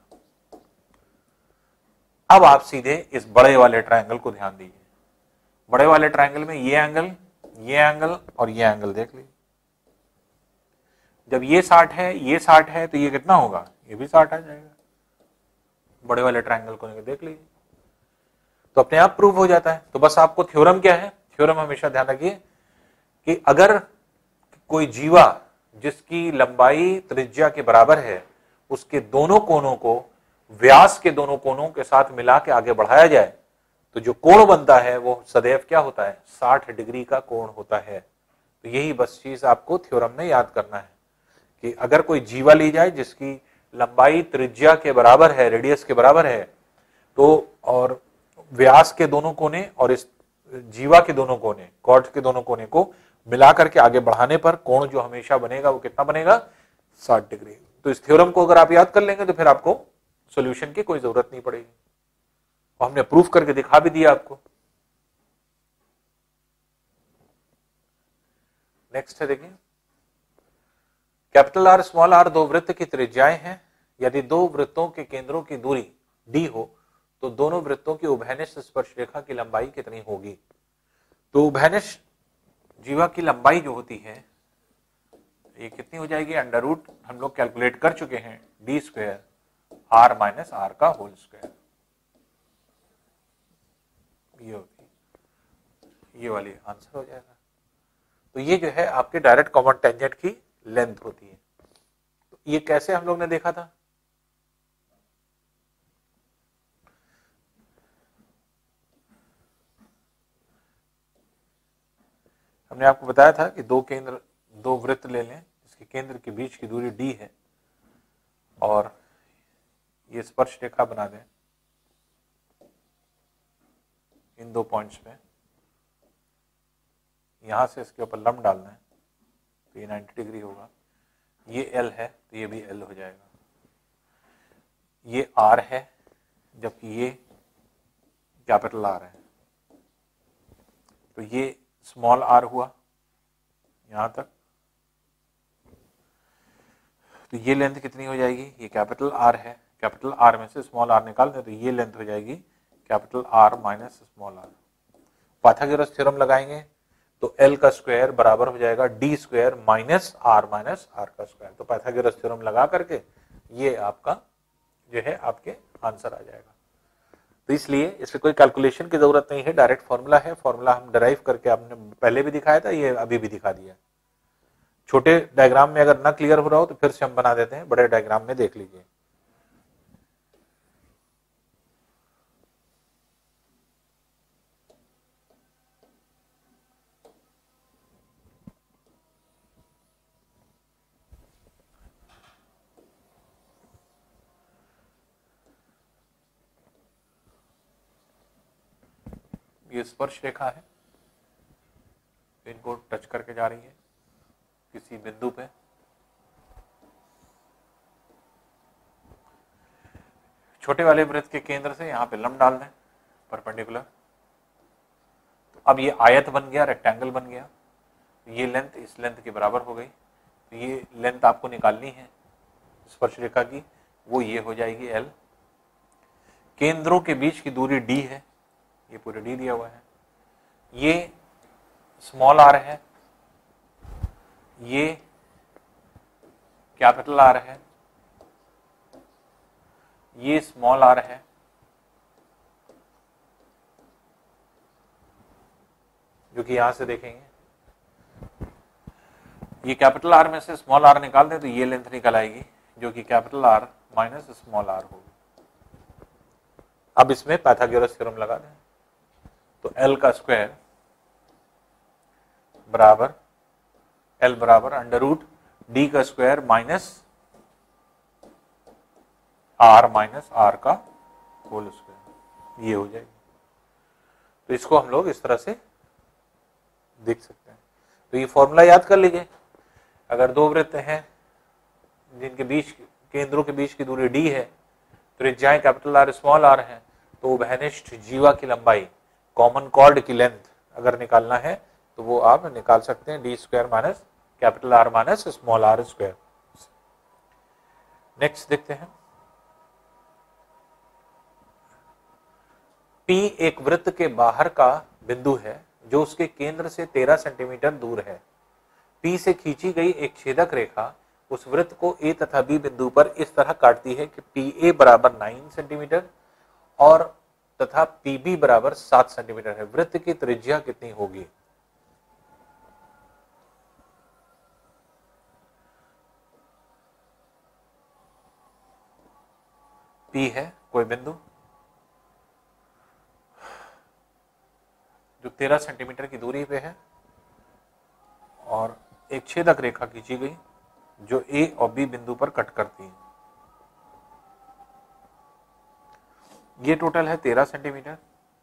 अब आप सीधे इस बड़े वाले ट्रायंगल को ध्यान दीजिए। बड़े वाले ट्रायंगल में ये एंगल, ये एंगल और ये एंगल देख लीजिए। जब ये साठ है, ये साठ है, तो ये कितना होगा, ये भी साठ आ जाएगा। बड़े वाले ट्रायंगल को देख लीजिए, तो अपने आप प्रूव हो जाता है। तो बस आपको थ्योरम क्या है, थ्योरम हमेशा ध्यान रखिए कि अगर कोई जीवा जिसकी लंबाई त्रिज्या के बराबर है, उसके दोनों कोनों को व्यास के दोनों कोनों के साथ मिला के आगे बढ़ाया जाए तो जो कोण बनता है वो सदैव क्या होता है, साठ डिग्री का कोण होता है। तो यही बस चीज आपको थ्योरम में याद करना है कि अगर कोई जीवा ली जाए जिसकी लंबाई त्रिज्या के बराबर है, रेडियस के बराबर है, तो और व्यास के दोनों कोने और इस जीवा के दोनों कोने, कॉर्ड के दोनों कोने को मिला करके आगे बढ़ाने पर कोण जो हमेशा बनेगा वो कितना बनेगा, साठ डिग्री। तो इस थ्योरम को अगर आप याद कर लेंगे तो फिर आपको सॉल्यूशन की कोई जरूरत नहीं पड़ेगी। और हमने प्रूफ करके दिखा भी दिया आपको। नेक्स्ट है देखिए, कैपिटल आर स्मॉल आर दो वृत्त की त्रिज्याएं हैं। यदि दो वृत्तों के केंद्रों की दूरी डी हो तो दोनों वृत्तों की उभयनिष्ठ स्पर्श रेखा की लंबाई कितनी होगी। तो उभयनिष्ठ जीवा की लंबाई जो होती है ये कितनी हो जाएगी, अंडर रूट हम लोग कैलकुलेट कर चुके हैं, D square R minus R का होल स्क्वायर। ये होती, ये वाली आंसर हो जाएगा। तो ये जो है आपके डायरेक्ट कॉमन टेंजेंट की लेंथ होती है। तो ये कैसे हम लोग ने देखा था, हमने आपको बताया था कि दो केंद्र, दो वृत्त ले लें जिसके केंद्र के बीच की दूरी डी है और ये स्पर्श रेखा बना दें इन दो पॉइंट्स पे, यहां से इसके ऊपर लंब डालना है तो ये नब्बे डिग्री होगा। ये एल है तो ये भी एल हो जाएगा। ये आर है जबकि ये कैपिटल आर है, तो ये स्मॉल आर हुआ यहां तक। तो ये लेंथ कितनी हो जाएगी, ये कैपिटल आर है, कैपिटल आर में से स्मॉल आर निकाल दें तो ये लेंथ हो जाएगी capital R minus small R. Pythagoras theorem लगाएंगे तो एल का स्क्वायर बराबर हो जाएगा D square minus R minus R का स्क्वायर। तो पाइथागोरस थ्योरम लगा करके ये आपका जो है आपके आंसर आ जाएगा। तो इसलिए इसमें कोई कैलकुलेशन की जरूरत नहीं है, डायरेक्ट फॉर्मूला है। फॉर्मूला हम डिराइव करके आपने पहले भी दिखाया था, ये अभी भी दिखा दिया। छोटे डायग्राम में अगर ना क्लियर हो रहा हो तो फिर से हम बना देते हैं, बड़े डायग्राम में देख लीजिए। ये स्पर्श रेखा है, इनको टच करके जा रही है किसी बिंदु पे। छोटे वाले वृत्त के केंद्र से यहाँ पे लंब डाल दें परपेंडिकुलर। तो अब ये आयत बन गया, रेक्टेंगल बन गया। ये लेंथ इस लेंथ के बराबर हो गई। तो ये लेंथ आपको निकालनी है स्पर्श रेखा की, वो ये हो जाएगी एल। केंद्रों के बीच की दूरी डी है, ये पूरे डी दिया हुआ है। ये स्मॉल आर है, ये कैपिटल आर है, ये स्मॉल आर है, जो कि यहां से देखेंगे। ये कैपिटल आर में से स्मॉल आर निकाल दें तो ये लेंथ निकल आएगी, जो कि capital R minus small R होगी। अब इसमें पाइथागोरस थ्योरम लगा दें तो एल का स्क्वायर बराबर एल बराबर अंडर रूट डी का square minus R minus R का होल स्क्वायर, ये हो जाएगी। तो इसको हम लोग इस तरह से देख सकते हैं। तो ये फॉर्मूला याद कर लीजिए। अगर दो वृत्त हैं जिनके बीच केंद्रों के बीच की दूरी डी है, त्रिज्याएं कैपिटल आर स्मॉल आर है, तो उभयनिष्ठ जीवा की लंबाई, कॉमन कॉर्ड की लेंथ अगर निकालना है तो वो आप निकाल सकते हैं D square minus capital R minus small R square. Next देखते हैं। P एक वृत्त के बाहर का बिंदु है जो उसके केंद्र से तेरह सेंटीमीटर दूर है। P से खींची गई एक छेदक रेखा उस वृत्त को A तथा B बिंदु पर इस तरह काटती है कि पी ए बराबर नौ सेंटीमीटर और तथा पी बी बराबर सात सेंटीमीटर है। वृत्त की त्रिज्या कितनी होगी? P है कोई बिंदु जो तेरह सेंटीमीटर की दूरी पे है और एक छेदक रेखा खींची गई जो ए और बी बिंदु पर कट करती है। ये टोटल है तेरह सेंटीमीटर।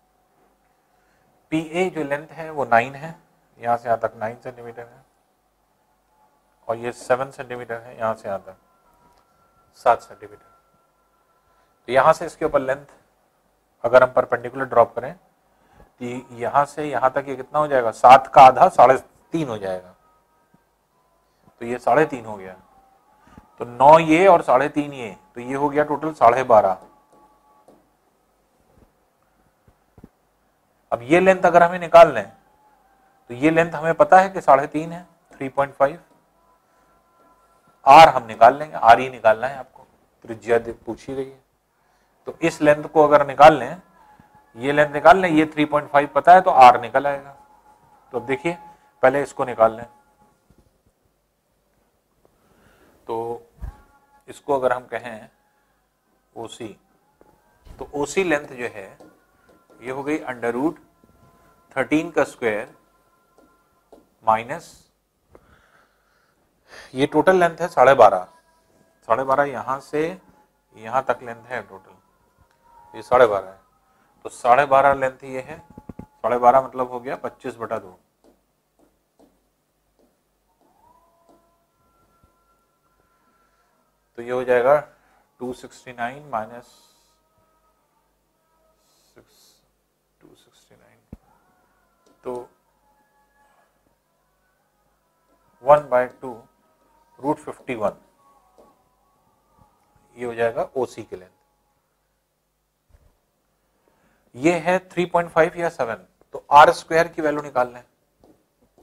पी ए जो लेंथ है वो नाइन है, यहां से यहां तक नाइन सेंटीमीटर है, और ये सेवन सेंटीमीटर है, यहां से यहां तक सात सेंटीमीटर। तो यहां से इसके ऊपर लेंथ अगर हम परपेंडिकुलर ड्रॉप करें तो यहां से यहां तक ये कितना हो जाएगा? सात का आधा साढ़े तीन हो जाएगा। तो ये साढ़े तीन हो गया। तो नौ ये और साढ़े तीन ये, तो ये हो गया टोटल साढ़े बारह। अब ये लेंथ अगर हमें निकाल लें तो ये लेंथ हमें पता है कि साढ़े तीन है, थ्री पॉइंट फाइव। आर हम निकाल लेंगे, आर ही निकालना है आपको, त्रिज्या पूछी गई है। तो इस लेंथ को अगर निकाल लें, ये लेंथ निकाल लें, ये थ्री पॉइंट फाइव पता है तो आर निकल आएगा। तो अब देखिए पहले इसको निकाल लें। तो इसको अगर हम कहें ओसी, तो ओसी लेंथ जो है ये हो गई अंडर रूट थर्टीन का स्क्वायर माइनस ये टोटल लेंथ है साढ़े बारह। साढ़े बारह यहां से यहां तक लेंथ है टोटल, ये साढ़े बारह है। तो साढ़े बारह लेंथ ये है, साढ़े बारह मतलब हो गया पच्चीस बटा दो। तो ये हो जाएगा two sixty nine minus two sixty nine, तो one by two root fifty one, ये हो जाएगा ओसी की लेंथ। ये है थ्री पॉइंट फाइव या सेवन, तो आर स्क्वायर की वैल्यू निकाल लें।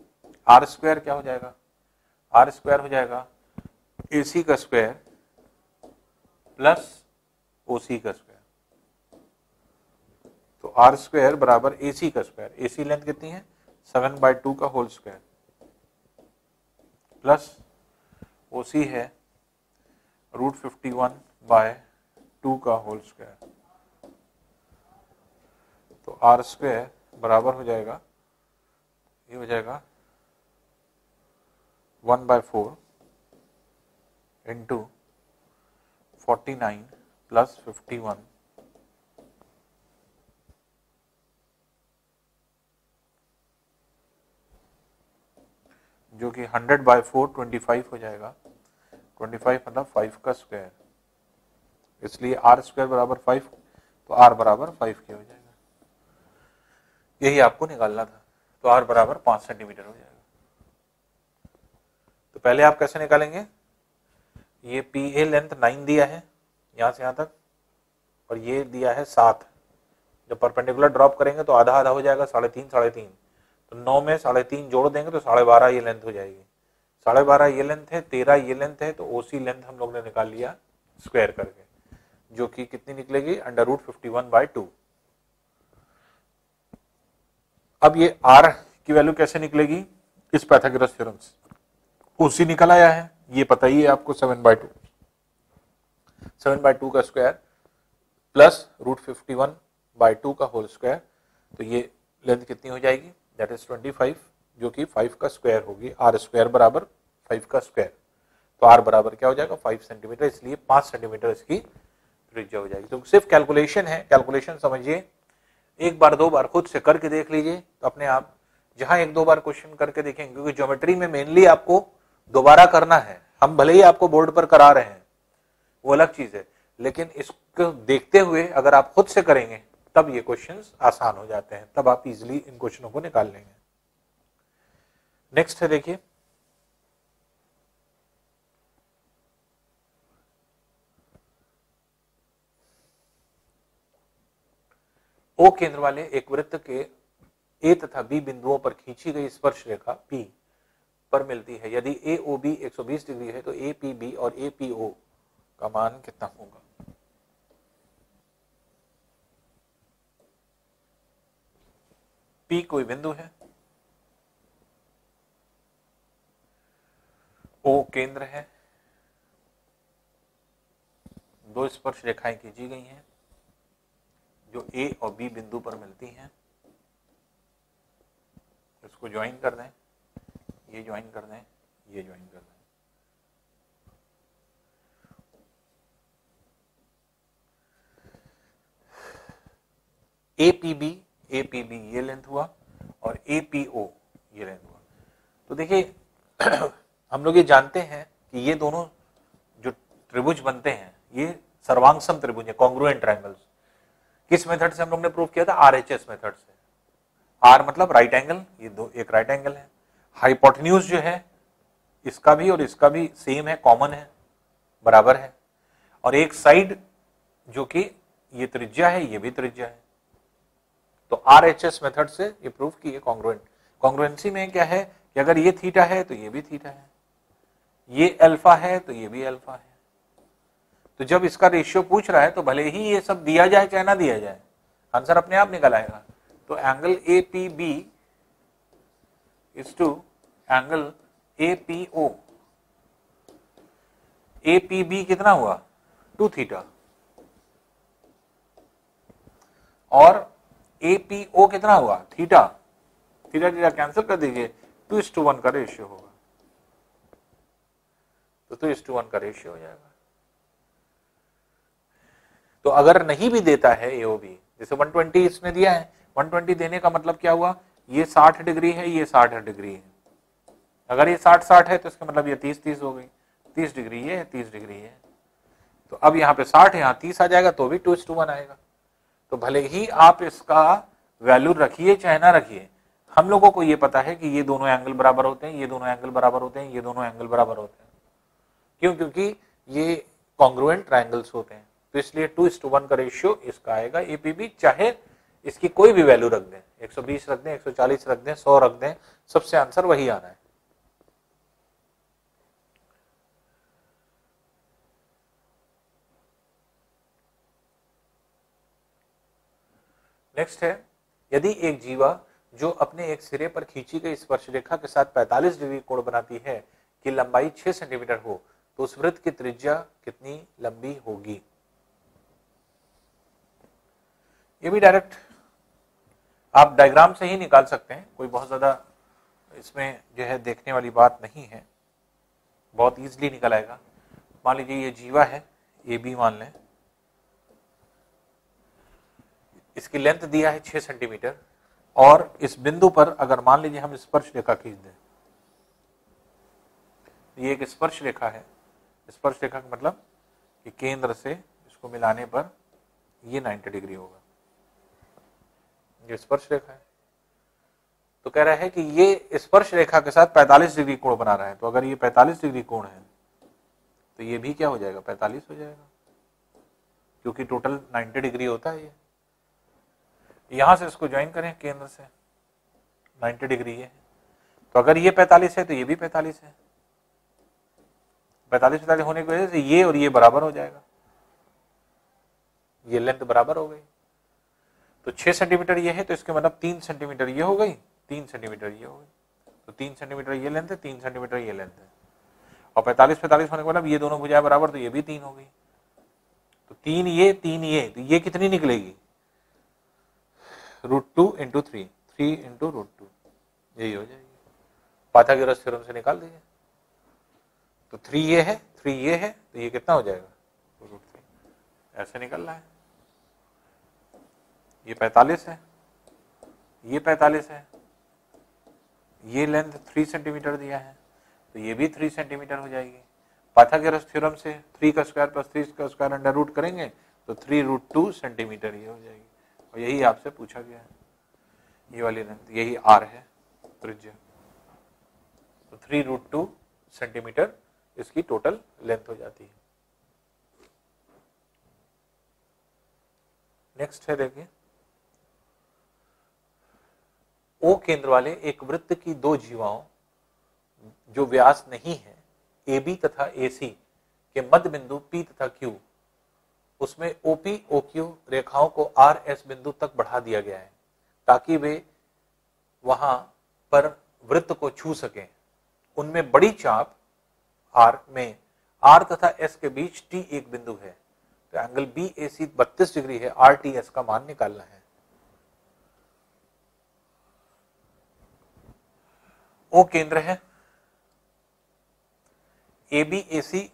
आर स्क्वायर क्या हो जाएगा, आर स्क्वायर हो जाएगा ए सी का स्क्वायर प्लस ओ सी का स्क्वायर। तो आर स्क्वायर बराबर ए सी का स्क्वायर, ए सी लेंथ कितनी है सेवन बाई टू का whole square plus O C है root fifty one by two का होल स्क्वायर। तो आर स्क्वायर बराबर हो जाएगा, ये हो जाएगा one by four into forty nine plus fifty one जो कि hundred by four twenty five हो जाएगा, ट्वेंटी फाइव मतलब फाइव का स्क्वायर, इसलिए आर स्क्वायर बराबर फाइव, तो आर बराबर फाइव के हो जाएगा। यही आपको निकालना था। तो आर बराबर पांच सेंटीमीटर हो जाएगा। तो पहले आप कैसे निकालेंगे, ये पी ए लेंथ नाइन दिया है यहां से यहां तक और ये दिया है सात, जब परपेंडिकुलर ड्रॉप करेंगे तो आधा आधा हो जाएगा, साढ़े तीन साढ़े तीन, तो नौ में साढ़े तीन जोड़ देंगे तो साढ़े बारह ये लेंथ हो जाएगी। साढ़े बारह ये लेंथ है, तेरह ये लेंथ है, तो ओसी लेंथ हम लोग ने निकाल लिया स्क्वायर करके, जो कि कितनी निकलेगी under root fifty one by two. अब ये आर की वैल्यू कैसे निकलेगी इस पाइथागोरस थ्योरम से, ओसी निकल आया है, ये पता ही है आपको seven by two, seven by two का square plus root fifty one by two का होल स्क्वायर, तो ये लेंथ कितनी हो जाएगी दैट इज ट्वेंटी फाइव, जो कि फाइव का स्क्वायर होगी, आर स्क्वायर बराबर फाइव का स्क्वायर। तो आर बराबर क्या हो जाएगा फाइव सेंटीमीटर, इसलिए पांच सेंटीमीटर इसकी त्रिज्या हो जाएगी। तो सिर्फ कैलकुलेशन है, कैलकुलेशन समझिए, एक बार दो बार खुद से करके देख लीजिए तो अपने आप, जहां एक दो बार क्वेश्चन करके देखेंगे, क्योंकि ज्योमेट्री में मेनली आपको दोबारा करना है, हम भले ही आपको बोर्ड पर करा रहे हैं वो अलग चीज है, लेकिन इसको देखते हुए अगर आप खुद से करेंगे तब ये क्वेश्चंस आसान हो जाते हैं, तब आप इजीली इन क्वेश्चनों को निकाल लेंगे। नेक्स्ट है देखिए, ओ केंद्र वाले एक वृत्त के ए तथा बी बिंदुओं पर खींची गई स्पर्श रेखा पी पर मिलती है। यदि ए ओ बी एक सौ बीस डिग्री है तो ए पी बी और ए पी ओ का मान कितना होगा। पी कोई बिंदु है, ओ केंद्र है, दो स्पर्श रेखाएं खींची गई हैं जो ए और बी बिंदु पर मिलती हैं, इसको ज्वाइन कर दें, ये ज्वाइन कर दें, ये ज्वाइन कर दें। A P B, A P B ये लेंथ हुआ और ए पी ओ ये लेंथ हुआ। तो देखिए हम लोग ये जानते हैं कि ये दोनों जो त्रिभुज बनते हैं ये सर्वांगसम त्रिभुज है, कॉन्ग्रुएंट ट्रायंगल्स। किस मेथड से हम लोग ने प्रूव किया था, आरएचएस मेथड से। आर मतलब राइट एंगल, ये दो एक राइट एंगल है, हाइपोटेन्यूज जो है इसका भी और इसका भी सेम है, कॉमन है, बराबर है, और एक साइड जो कि ये त्रिज्या है ये भी त्रिज्या है। तो आरएचएस मेथड से ये प्रूव किए कॉन्ग्रुएंट। कॉन्ग्रुएंसी में क्या है कि अगर ये थीटा है तो ये भी थीटा है, ये अल्फा है तो ये भी अल्फा है। तो जब इसका रेशियो पूछ रहा है तो भले ही ये सब दिया जाए चाहे ना दिया जाए, आंसर अपने आप निकल आएगा। तो angle A P B is to angle A P O, A P B कितना हुआ टू थीटा, और ए पी ओ कितना हुआ थीटा, थीटा थीटा कैंसिल कर दीजिए, टू इज टू वन का रेशियो होगा, तो टू इज टू वन का रेशियो हो जाएगा। तो अगर नहीं भी देता है एओबी, जैसे वन ट्वेंटी इसने दिया है, वन ट्वेंटी देने का मतलब क्या हुआ, ये साठ डिग्री है, ये साठ डिग्री है, अगर ये साठ साठ है तो इसका मतलब ये तीस तीस हो गई, तीस डिग्री ये है, तीस डिग्री है, तो अब यहाँ पे साठ है, यहाँ तीस आ जाएगा तो भी टू इज टू वन आएगा। तो भले ही आप इसका वैल्यू रखिए चाहे ना रखिए, हम लोगों को ये पता है कि ये दोनों एंगल बराबर होते हैं, ये दोनों एंगल बराबर होते हैं, ये दोनों एंगल बराबर होते हैं। क्यों? क्योंकि ये कॉन्ग्रुएंट ट्रायंगल्स होते हैं, तो इसलिए टू इज टू वन का रेशियो इसका आएगा एपीबी, चाहे इसकी कोई भी वैल्यू रख दें, एक सौ बीस रख दें, एक सौ चालीस रख दें, सौ रख दें, सबसे आंसर वही आना है। नेक्स्ट है, यदि एक जीवा जो अपने एक सिरे पर खींची गई स्पर्श रेखा के साथ पैंतालीस डिग्री कोण बनाती है कि लंबाई छह सेंटीमीटर हो, तो उस वृत्त की त्रिज्या कितनी लंबी होगी? ये भी डायरेक्ट आप डायग्राम से ही निकाल सकते हैं, कोई बहुत ज्यादा इसमें जो है देखने वाली बात नहीं है, बहुत इजीली निकल आएगा। मान लीजिए ये जीवा है, ए बी मान लें, इसकी लेंथ दिया है छह सेंटीमीटर, और इस बिंदु पर अगर मान लीजिए हम स्पर्श रेखा खींच दें, ये एक स्पर्श रेखा है, स्पर्श रेखा का मतलब कि केंद्र से इसको मिलाने पर ये नब्बे डिग्री होगा, ये स्पर्श रेखा है। तो कह रहा है कि ये स्पर्श रेखा के साथ पैंतालीस डिग्री कोण बना रहा है, तो अगर ये पैंतालीस डिग्री कोण है तो ये भी क्या हो जाएगा, पैंतालीस हो जाएगा, क्योंकि टोटल नब्बे डिग्री होता है ये। यहां से इसको ज्वाइन करें केंद्र से, नब्बे डिग्री ये है, तो अगर ये पैंतालीस है तो ये भी पैंतालीस है, पैंतालीस पैंतालीस होने की वजह से ये और ये बराबर हो जाएगा, ये लेंथ बराबर हो गई। तो छह सेंटीमीटर ये है, तो इसके मतलब तीन सेंटीमीटर ये हो गई, तीन सेंटीमीटर ये हो गई, तो तीन सेंटीमीटर ये लेंथ है, तीन सेंटीमीटर ये लेंथ है, और पैंतालीस पैंतालीस होने के मतलब ये दोनों भुजाएं बराबर, तो ये भी तीन हो गई, तो तीन ये तीन ये, तो ये कितनी निकलेगी, root two into three, three into root two, यही हो जाएगी। पाइथागोरस थ्योरम से निकाल दीजिए, तो थ्री ये है, थ्री ये है, तो ये कितना हो जाएगा, रूट थ्री, ऐसे निकल रहा है। ये पैंतालीस है, ये पैंतालीस है, ये लेंथ थ्री सेंटीमीटर दिया है, तो ये भी थ्री सेंटीमीटर हो जाएगी। पाइथागोरस थ्योरम से थ्री का स्क्वायर प्लस थ्री का स्क्वायर अंडर रूट करेंगे तो थ्री रूट टू सेंटीमीटर ये हो जाएगी, और यही आपसे पूछा गया है, ये वाली लेंथ, यही आर है त्रिज्या, तो थ्री रूट टू सेंटीमीटर इसकी टोटल लेंथ हो जाती है। नेक्स्ट है, देखिए, ओ केंद्र वाले एक वृत्त की दो जीवाओं जो व्यास नहीं है, ए बी तथा ए सी के मध्य बिंदु पी तथा क्यू, उसमें ओपी ओक्यू रेखाओं को आर एस बिंदु तक बढ़ा दिया गया है ताकि वे वहां पर वृत्त को छू सकें। उनमें बड़ी चाप आर में आर तथा एस के बीच टी एक बिंदु है, तो एंगल बी ए सी बत्तीस डिग्री है, आर टी एस का मान निकालना है। ओ केंद्र है, A B A C,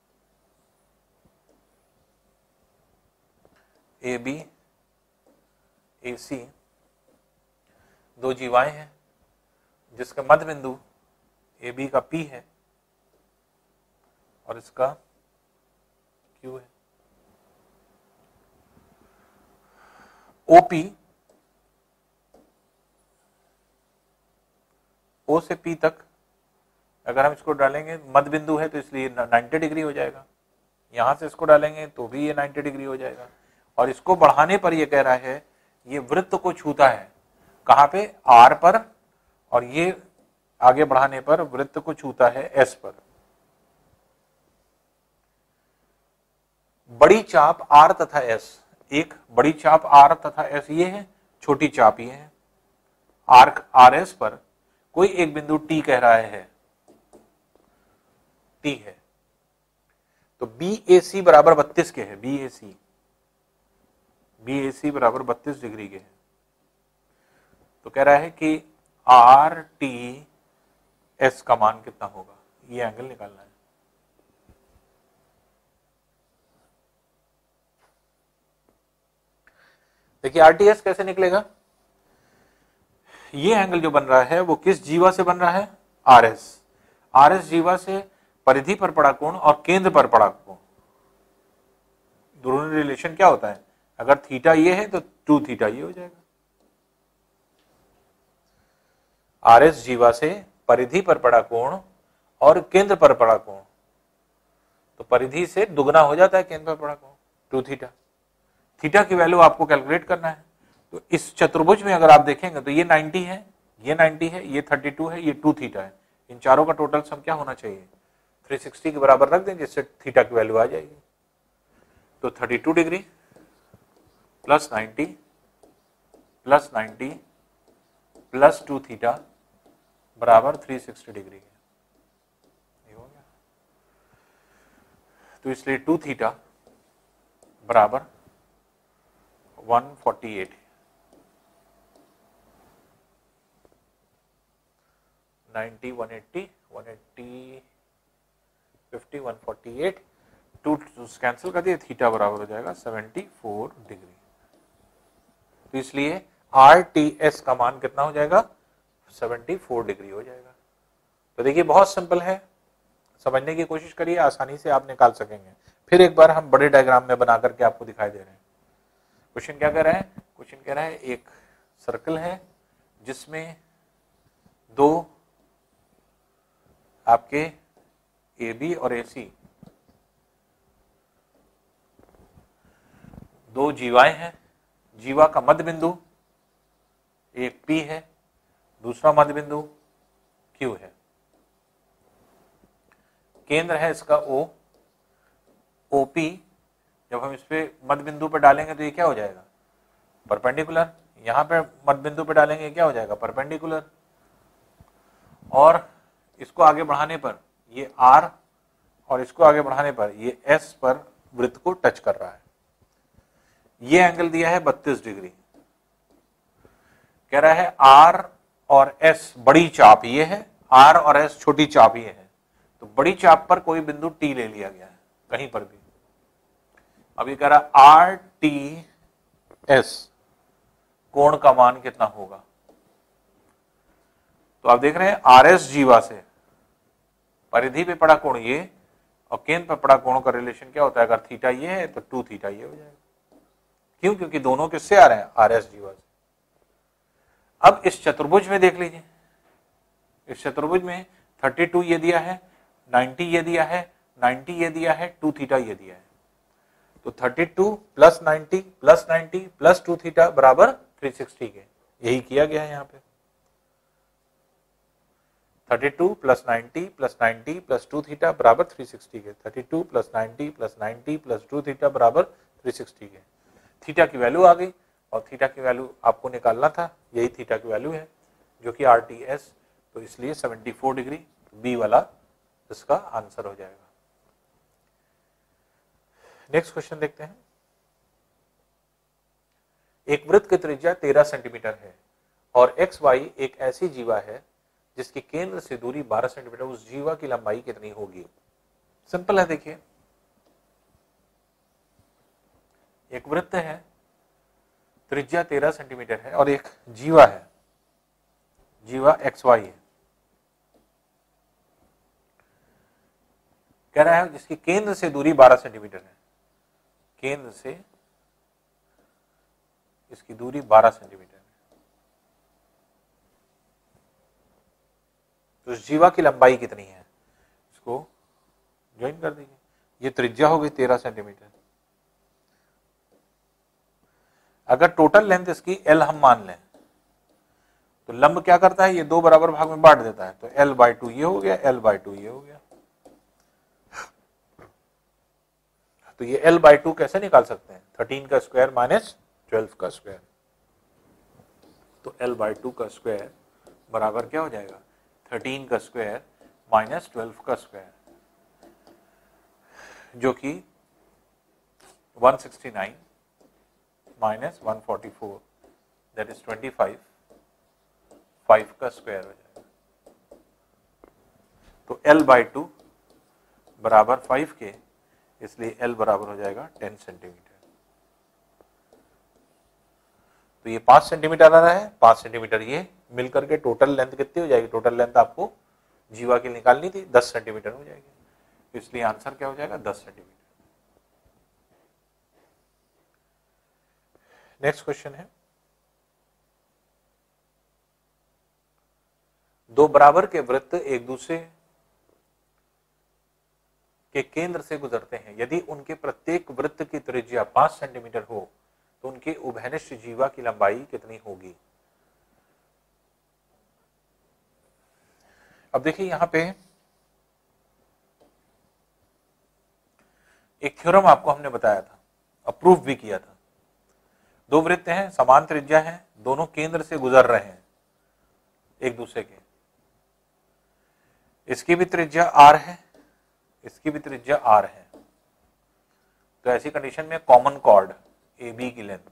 A B ए सी दो जीवाएं हैं जिसका मध्य बिंदु ए बी का पी है और इसका क्यू है। ओपी ओ से पी तक अगर हम इसको डालेंगे, मध्य बिंदु है तो इसलिए नब्बे डिग्री हो जाएगा, यहां से इसको डालेंगे तो भी ये नब्बे डिग्री हो जाएगा, और इसको बढ़ाने पर ये कह रहा है ये वृत्त को छूता है, कहां पे, आर पर, और ये आगे बढ़ाने पर वृत्त को छूता है एस पर। बड़ी चाप आर तथा एस, एक बड़ी चाप आर तथा एस ये है, छोटी चाप ये है, आर्क आर एस पर कोई एक बिंदु टी कह रहा है, टी है, तो बी ए सी बराबर बत्तीस के है, बी ए सी बी ए सी बराबर बत्तीस डिग्री के है, तो कह रहा है कि आर टी एस का मान कितना होगा, ये एंगल निकालना है। देखिए आर टी एस कैसे निकलेगा, ये एंगल जो बन रहा है वो किस जीवा से बन रहा है, आर एस, आर एस जीवा से परिधि पर पड़ा कोण और केंद्र पर पड़ा कोण, दोनों रिलेशन क्या होता है, अगर थीटा ये है तो टू थीटा ये हो जाएगा। आर एस जीवा से परिधि पर पड़ा कोण और केंद्र पर पड़ा कोण, तो परिधि से दुगना हो जाता है केंद्र पर पड़ा कोण, टू थीटा। थीटा की वैल्यू आपको कैलकुलेट करना है, तो इस चतुर्भुज में अगर आप देखेंगे तो ये नब्बे है, ये नब्बे है, ये बत्तीस है, ये टू थीटा है। इन चारों का टोटल सम क्या होना चाहिए? तीन सौ साठ के बराबर रख दें, जिससे थीटा की वैल्यू आ जाएगी। तो बत्तीस डिग्री प्लस नब्बे प्लस नब्बे प्लस टू थीटा बराबर तीन सौ साठ डिग्री है। ये हो गया। तो इसलिए टू थीटा बराबर एक सौ अड़तालीस, नब्बे, एक सौ अस्सी, एक सौ अस्सी, पचास, एक सौ अड़तालीस, टू कैंसिल कर दिए, थीटा बराबर हो जाएगा चौहत्तर डिग्री। तो इसलिए आर टी एस का मान कितना हो जाएगा? चौहत्तर डिग्री हो जाएगा। तो देखिए बहुत सिंपल है, समझने की कोशिश करिए, आसानी से आप निकाल सकेंगे। फिर एक बार हम बड़े डायग्राम में बना करके आपको दिखाई दे रहे हैं। क्वेश्चन क्या कह रहा है? क्वेश्चन कह रहा है एक सर्कल है जिसमें दो आपके ए बी और ए सी दो जीवाएं हैं। जीवा का मध्य बिंदु एक P है, दूसरा मध्य बिंदु Q है। केंद्र है इसका O, O P। जब हम इस पे मध्य बिंदु पे डालेंगे तो ये क्या हो जाएगा? परपेंडिकुलर। यहां पे मध्य बिंदु पे डालेंगे क्या हो जाएगा? परपेंडिकुलर। और इसको आगे बढ़ाने पर ये R और इसको आगे बढ़ाने पर ये S पर वृत्त को टच कर रहा है। ये एंगल दिया है बत्तीस डिग्री। कह रहा है R और S बड़ी चाप ये है, R और S छोटी चाप ये है। तो बड़ी चाप पर कोई बिंदु T ले लिया गया है कहीं पर भी। अब ये कह रहा है आर टी एस कोण का मान कितना होगा? तो आप देख रहे हैं आर एस जीवा से परिधि पे पड़ा कोण ये और केंद्र पे पड़ा कोण का रिलेशन क्या होता है? अगर थीटा ये है तो टू थीटा ये हो जाएगा। क्यों? क्योंकि दोनों किससे आ रहे हैं? आर एस जीवा से। अब इस चतुर्भुज में देख लीजिए, इस चतुर्भुज में बत्तीस ये दिया है, नब्बे ये दिया है, नब्बे ये दिया है, टू थीटा ये दिया है। तो बत्तीस प्लस नब्बे प्लस नब्बे प्लस टू थीटा बराबर तीन सौ साठ के। यही किया गया है यहाँ पे। बत्तीस प्लस नब्बे प्लस नब्बे प्लस टू थीटा बराबर तीन सौ साठ के। बत्तीस प्लस नब्बे प्लस नब्बे प्लस टू थीटा बराबर तीन सौ साठ के। थीटा की वैल्यू आ गई और थीटा की वैल्यू आपको निकालना था, यही थीटा की वैल्यू है जो कि आर टी एस। तो इसलिए चौहत्तर डिग्री बी वाला इसका आंसर हो जाएगा। नेक्स्ट क्वेश्चन देखते हैं। एक वृत्त की त्रिज्या तेरह सेंटीमीटर है और एक्स वाई एक ऐसी जीवा है जिसके केंद्र से दूरी बारह सेंटीमीटर। उस जीवा की लंबाई कितनी होगी? सिंपल है, देखिए एक वृत्त है, त्रिज्या तेरह सेंटीमीटर है और एक जीवा है, जीवा एक्स वाई है। कह रहा है जिसकी केंद्र से दूरी बारह सेंटीमीटर है, केंद्र से इसकी दूरी बारह सेंटीमीटर है। तो इस जीवा की लंबाई कितनी है? इसको ज्वाइन कर दीजिए। ये त्रिज्या हो गई तेरह सेंटीमीटर। अगर टोटल लेंथ इसकी L हम मान लें तो लंब क्या करता है? ये दो बराबर भाग में बांट देता है। तो L बाई टू ये हो गया, L बाई टू ये हो गया। तो ये L बाई टू कैसे निकाल सकते हैं? थर्टीन का स्क्वायर माइनस ट्वेल्व का स्क्वायर। तो L बाई टू का स्क्वायर बराबर क्या हो जाएगा? थर्टीन का स्क्वायर माइनस ट्वेल्व का स्क्वायर, जो कि one sixty nine minus one forty four, that is twenty five, five का स्क्वायर हो जाएगा। तो L बाई टू बराबर फाइव के, इसलिए L बराबर हो जाएगा टेन सेंटीमीटर। तो ये पांच सेंटीमीटर आ रहा है, पांच सेंटीमीटर ये मिलकर के टोटल लेंथ कितनी हो जाएगी? टोटल लेंथ आपको जीवा की निकालनी थी, दस सेंटीमीटर हो जाएगी। इसलिए आंसर क्या हो जाएगा? दस सेंटीमीटर। नेक्स्ट क्वेश्चन है, दो बराबर के वृत्त एक दूसरे के केंद्र से गुजरते हैं। यदि उनके प्रत्येक वृत्त की त्रिज्या पांच सेंटीमीटर हो तो उनके उभयनिष्ठ जीवा की लंबाई कितनी होगी। अब देखिए यहां पे एक थ्योरम आपको हमने बताया था, अप्रूव भी किया था। दो वृत्त हैं, समान त्रिज्या है, दोनों केंद्र से गुजर रहे हैं एक दूसरे के। इसकी भी त्रिज्या आर है, इसकी भी त्रिज्या आर है। तो ऐसी कंडीशन में कॉमन कॉर्ड ए बी की लेंथ,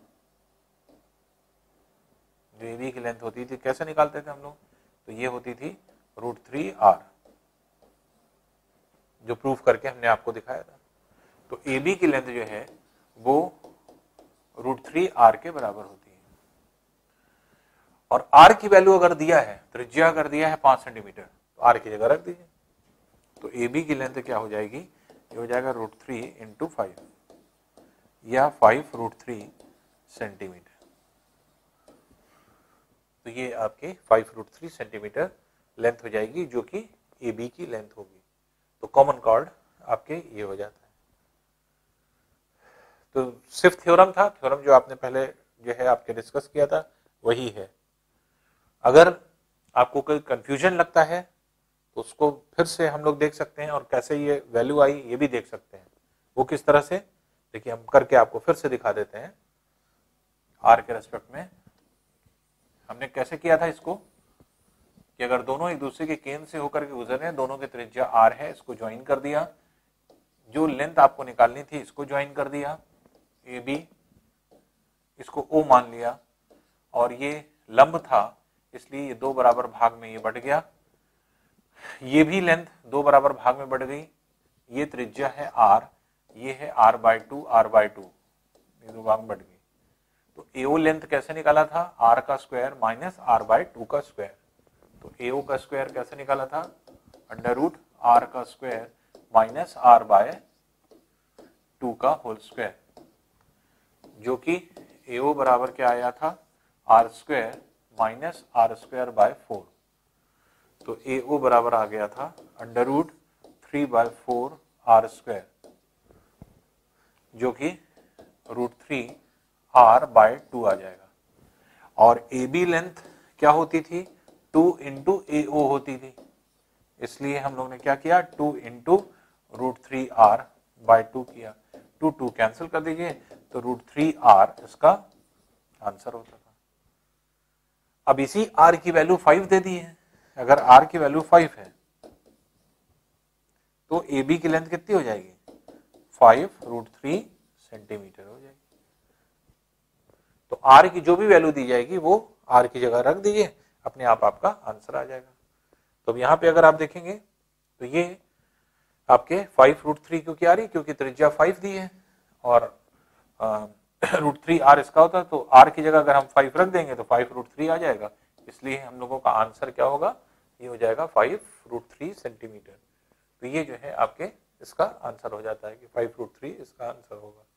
जो ए बी की लेंथ होती थी, कैसे निकालते थे हम लोग, तो ये होती थी रूट थ्री आर, जो प्रूफ करके हमने आपको दिखाया था। तो ए बी की लेंथ जो है वो रूट थ्री आर के बराबर होती है। और आर की वैल्यू अगर दिया है, त्रिज्या अगर दिया है पांच सेंटीमीटर, तो आर की जगह रख दीजिए। तो ए बी की लेंथ क्या हो जाएगी, ये हो जाएगा रूट थ्री इंटू फाइव, या फाइव रूट थ्री सेंटीमीटर। तो ये आपके five root three centimetre length हो जाएगी, जो कि ए बी की लेंथ होगी। तो कॉमन कॉर्ड आपके ये हो जाता है। तो सिर्फ थ्योरम था, थ्योरम जो आपने पहले जो है आपके डिस्कस किया था वही है। अगर आपको कोई कंफ्यूजन लगता है तो उसको फिर से हम लोग देख सकते हैं, और कैसे ये वैल्यू आई ये भी देख सकते हैं। वो किस तरह से, देखिए हम करके आपको फिर से दिखा देते हैं। आर के रेस्पेक्ट में हमने कैसे किया था इसको, कि अगर दोनों एक दूसरे के केंद्र से होकर के गुजर रहे हैं, दोनों की त्रिज्या आर है, इसको ज्वाइन कर दिया, जो लेंथ आपको निकालनी थी इसको ज्वाइन कर दिया ए बी, इसको ओ मान लिया, और ये लंब था इसलिए ये दो बराबर भाग में ये बढ़ गया, ये भी लेंथ दो बराबर भाग में बढ़ गई, ये त्रिज्या है आर, ये है R by two, R by two, ये दो भाग में बढ़ गई। तो एओ लेंथ कैसे निकाला था, आर का square minus R by two का स्क्वायर। तो एओ का स्क्वायर कैसे निकाला था, अंडर रूट आर का square minus R by two का होल स्क्वायर, जो कि एओ बराबर क्या आया था, R square minus R square by four. तो एओ बराबर आ गया था under root three by four R square, जो कि root three R by two आ जाएगा। और ए बी लेंथ क्या होती थी, टू इंटू एओ होती थी, इसलिए हम लोग ने क्या किया, two into root three R by two किया। टू टू कैंसिल कर दीजिए, तो रूट थ्री आर इसका आंसर होता था। अब इसी आर की वैल्यू फाइव दे दी है, अगर आर की वैल्यू फाइव है तो ए बी की लेंथ कितनी हो जाएगी, फाइव रूट थ्री सेंटीमीटर हो जाएगी। तो आर की जो भी वैल्यू दी जाएगी वो आर की जगह रख दीजिए, अपने आप आपका आंसर आ जाएगा। तो अब यहाँ पे अगर आप देखेंगे तो ये आपके फाइव रूट थ्री क्योंकि आ रही, क्योंकि त्रिज्या फाइव दी है और रूट थ्री आर इसका होता है, तो आर की जगह अगर हम फाइव रख देंगे तो फाइव रूट थ्री आ जाएगा, इसलिए हम लोगों का आंसर क्या होगा, ये हो जाएगा फाइव रूट थ्री सेंटीमीटर। तो ये जो है आपके इसका आंसर हो जाता है कि फाइव रूट थ्री इसका आंसर होगा।